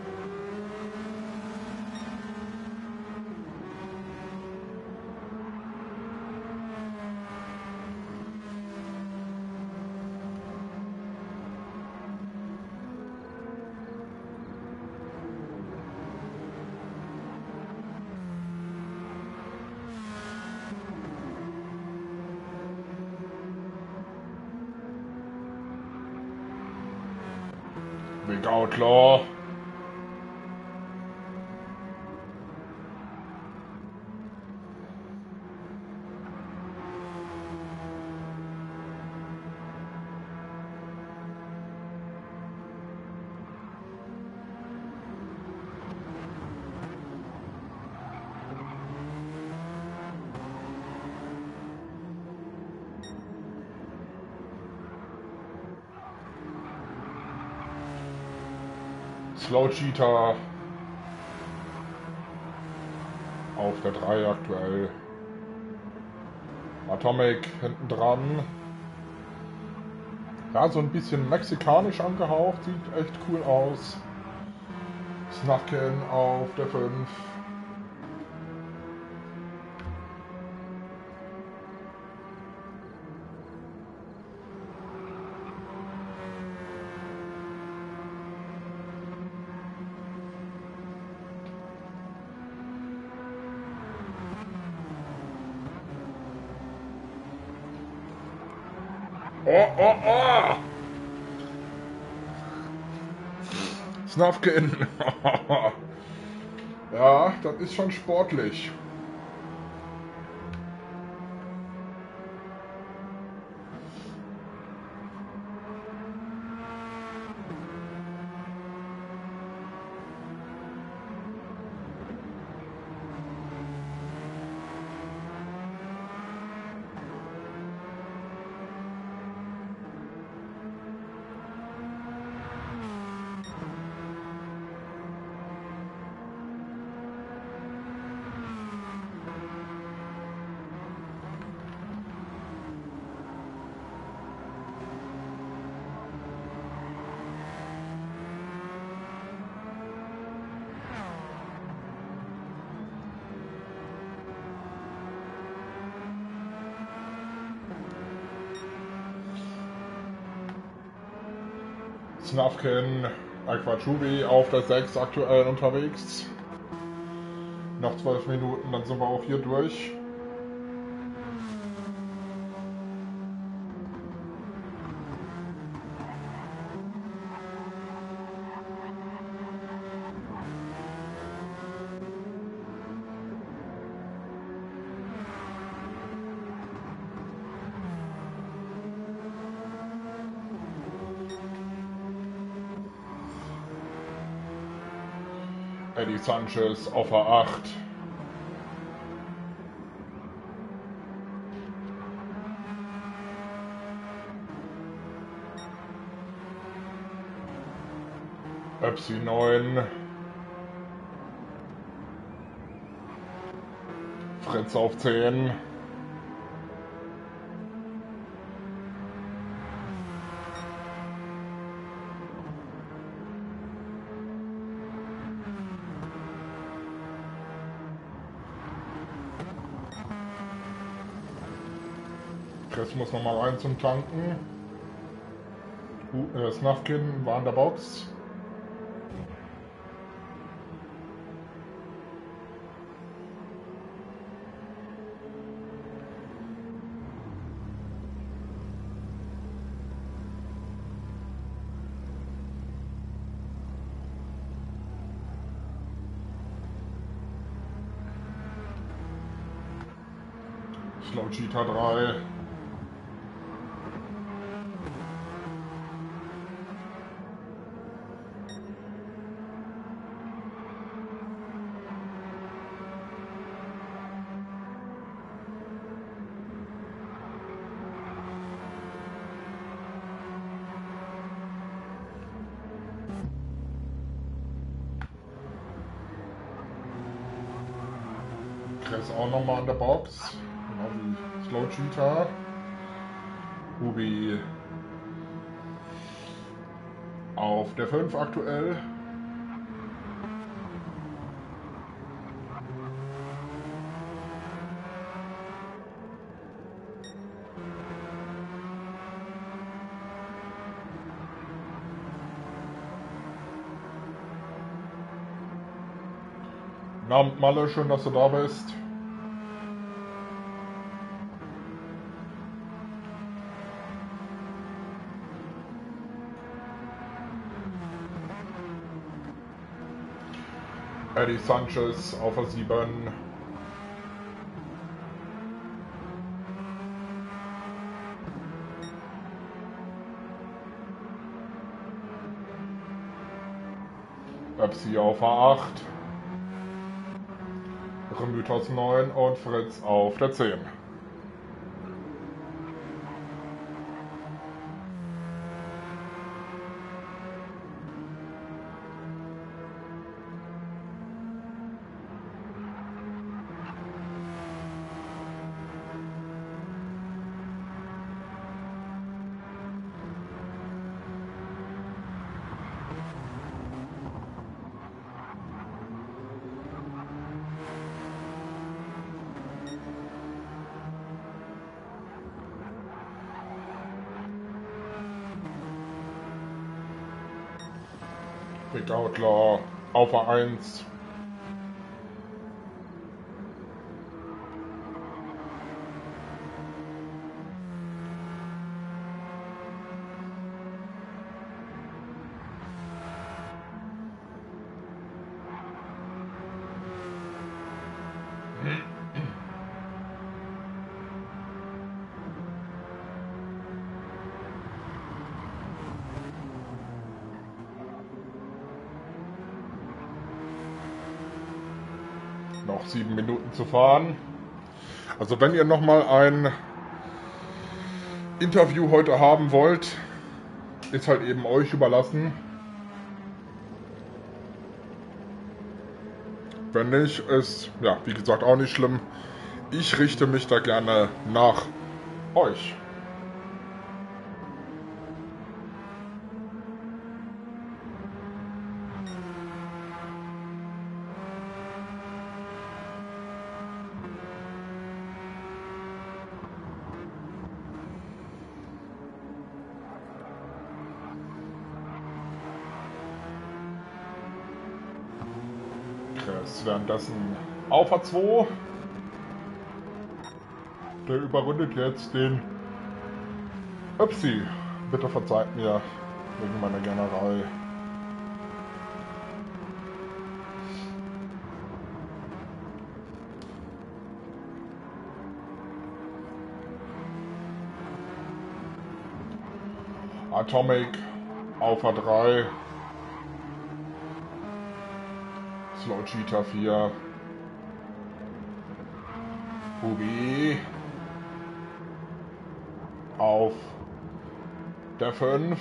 Big Outlaw. Slow Cheetah auf der drei aktuell. Atomic hinten dran. Ja, so ein bisschen mexikanisch angehaucht, sieht echt cool aus. Snufkin auf der fünf. Oh, oh, oh! Snufkin. Ja, das ist schon sportlich. Snufkin, Aquachubi auf der sechs aktuell unterwegs. Noch zwölf Minuten, dann sind wir auch hier durch. Eddie Sanchez auf A acht. Öpsi neun. Fritz auf zehn. Chris muss noch mal rein zum Tanken. Uh, äh, Snufkin war in der Box. Slow Cheetah drei. Chris auch nochmal an der Box. Genau wie Slow Cheetah. Hubi auf der fünf aktuell. Namen Malle, schön, dass du da bist. Eddie Sanchez auf der sieben. Öpsi auf A acht. Remythos neun und Fritz auf der zehn. Big Outlaw auf A eins. Noch sieben Minuten zu fahren. Also wenn ihr nochmal ein Interview heute haben wollt, ist halt eben euch überlassen. Wenn nicht, ist, ja, wie gesagt, auch nicht schlimm. Ich richte mich da gerne nach euch. Chris währenddessen auf A zwei. Der überrundet jetzt den Öpsi. Bitte verzeiht mir wegen meiner Generei. Atomic auf A drei. Slow Cheetah vier. Hubi auf der fünf.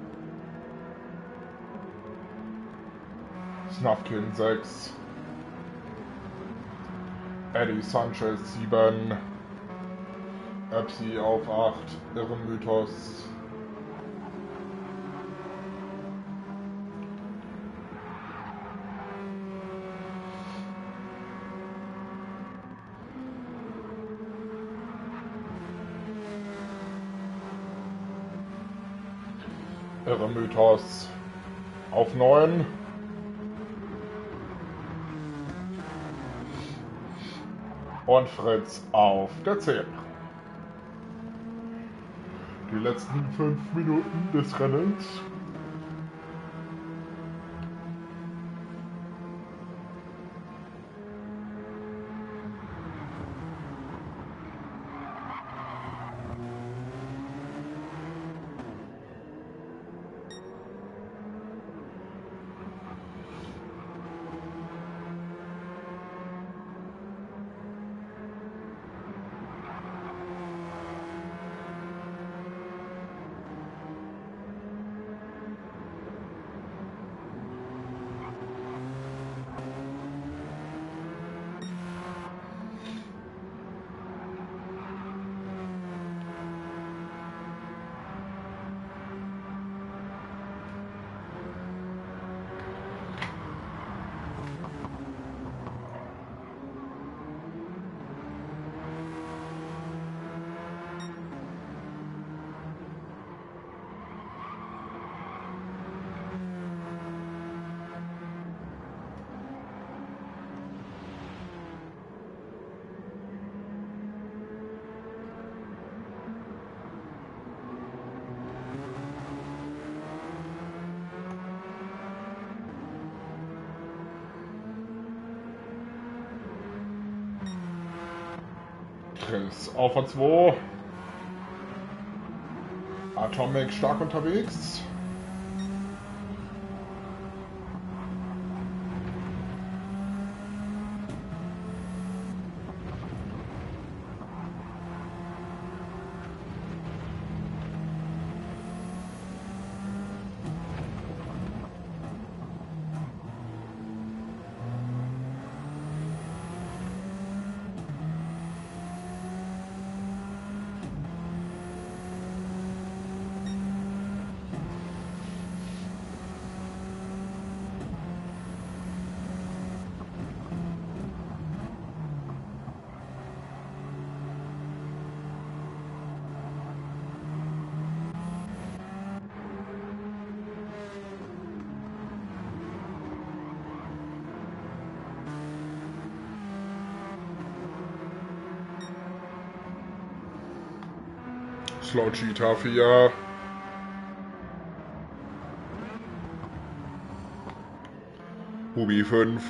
Snufkin sechs. Eddie Sanchez sieben. Öpsi auf acht. Irrenmythos. Irrenmythos auf neun. Und Fritz auf der zehn. Die letzten fünf Minuten des Rennens. Chris auf A zwei. Atomic stark unterwegs. Slow Cheetah vier. Hubi fünf.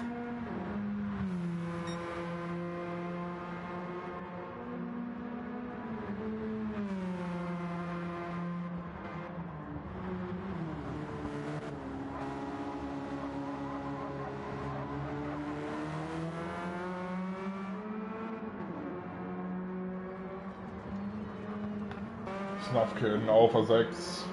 Snufkin auf a sechs.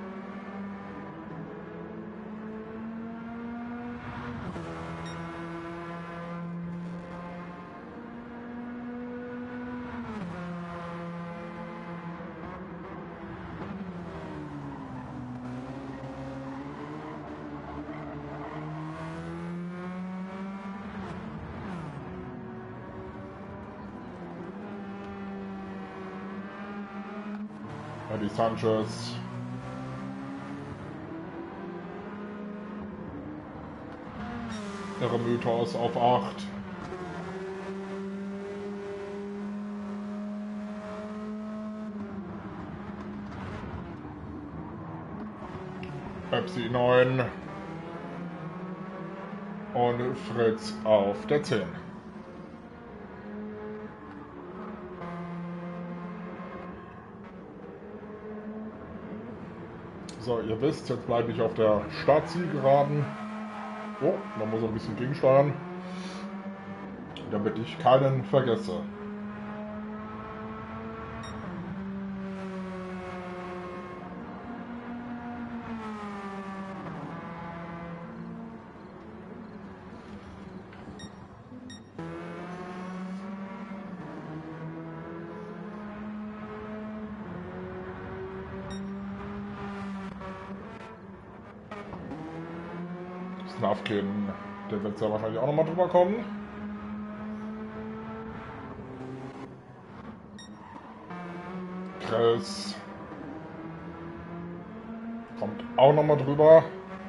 Eddie Sanchez. Ihre Mythos auf acht. Pepsi neun. Und Fritz auf der zehn. So, ihr wisst, jetzt bleibe ich auf der Startzielgeraden. Oh, da muss er ein bisschen gegensteuern, damit ich keinen vergesse. Snufkin, der wird ja wahrscheinlich auch nochmal drüber kommen. Chris kommt auch nochmal drüber.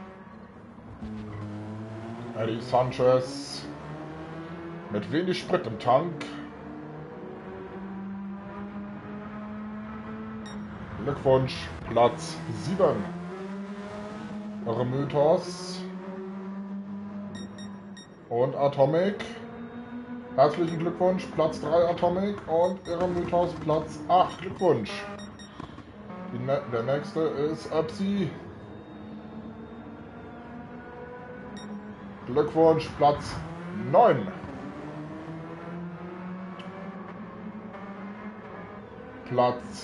Eddie Sanchez mit wenig Sprit im Tank. Glückwunsch, Platz sieben. Eure Mythos und Atomic. Herzlichen Glückwunsch, Platz drei Atomic und Ihre Mythos Platz acht. Glückwunsch. Ne der nächste ist Upsi. Glückwunsch, Platz neun. Platz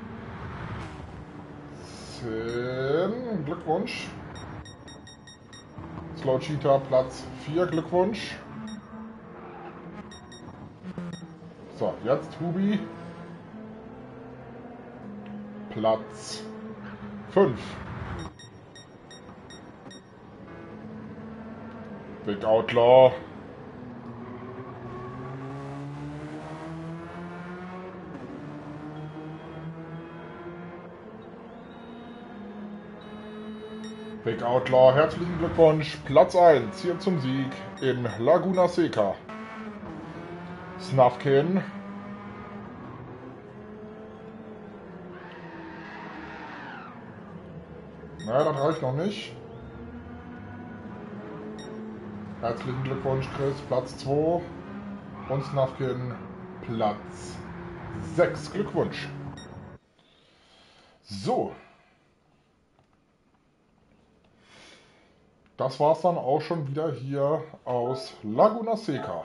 zehn. Glückwunsch. Slow Cheetah, Platz vier. Glückwunsch. So, jetzt Hubi. Platz fünf. Big Outlaw. Big Outlaw, herzlichen Glückwunsch. Platz eins hier zum Sieg in Laguna Seca. Snufkin. Naja, das reicht noch nicht. Herzlichen Glückwunsch, Chris, Platz zwei. Und Snufkin, Platz sechs. Glückwunsch. So. Das war's dann auch schon wieder hier aus Laguna Seca.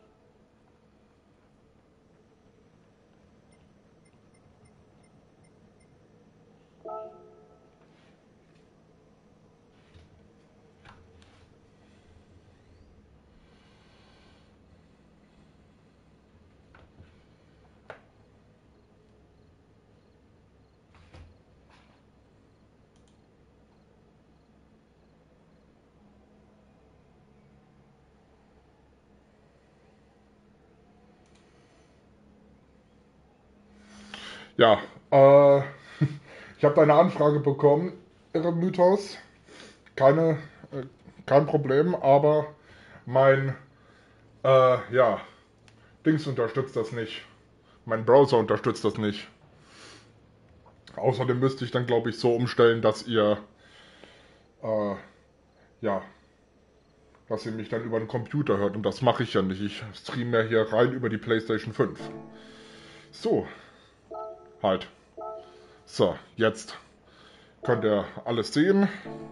Ja, äh, ich habe deine Anfrage bekommen, Irre Mythos. Keine, äh, kein Problem, aber mein, äh, ja, Dings unterstützt das nicht. Mein Browser unterstützt das nicht. Außerdem müsste ich dann, glaube ich, so umstellen, dass ihr, äh, ja, dass ihr mich dann über den Computer hört. Und das mache ich ja nicht. Ich streame ja hier rein über die PlayStation fünf. So, halt. So, jetzt könnt ihr alles sehen.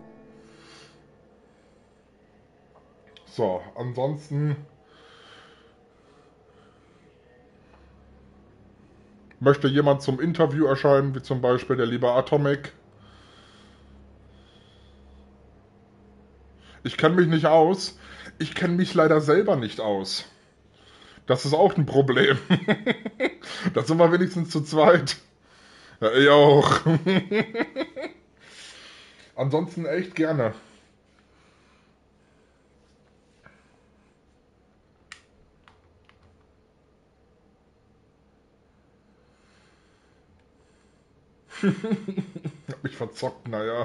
So, ansonsten Möchte jemand zum Interview erscheinen, wie zum Beispiel der liebe Atomic? Ich kenne mich nicht aus. Ich kenne mich leider selber nicht aus. Das ist auch ein Problem. Da sind wir wenigstens zu zweit. Ja, ich auch. Ansonsten echt gerne. Hab mich verzockt, naja.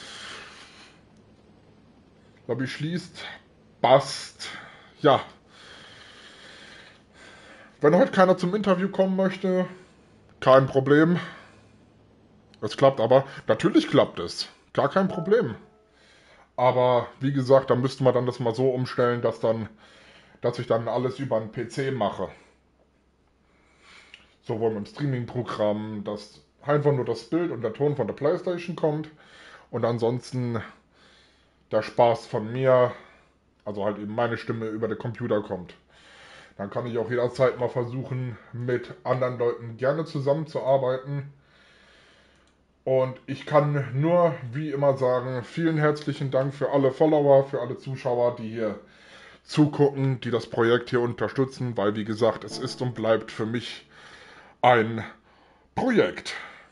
Lobby schließt. Passt. Ja. Wenn heute keiner zum Interview kommen möchte, kein Problem. Es klappt aber. Natürlich klappt es. Gar kein Problem. Aber wie gesagt, da müsste man dann das mal so umstellen, dass dann, dass ich dann alles über einen P C mache. Sowohl mit dem Streaming-Programm, dass einfach nur das Bild und der Ton von der PlayStation kommt und ansonsten der Spaß von mir, also halt eben meine Stimme über den Computer kommt. Dann kann ich auch jederzeit mal versuchen, mit anderen Leuten gerne zusammenzuarbeiten. Und ich kann nur wie immer sagen, vielen herzlichen Dank für alle Follower, für alle Zuschauer, die hier zugucken, die das Projekt hier unterstützen, weil wie gesagt, es ist und bleibt für mich ein Projekt.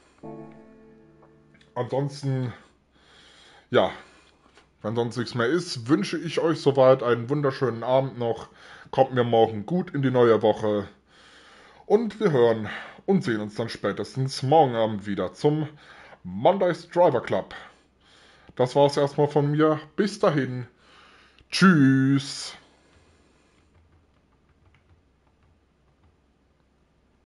Ansonsten, ja, wenn sonst nichts mehr ist, wünsche ich euch soweit einen wunderschönen Abend noch. Kommt mir morgen gut in die neue Woche. Und wir hören und sehen uns dann spätestens morgen Abend wieder zum Mondays Driver Club. Das war's erstmal von mir. Bis dahin. Tschüss.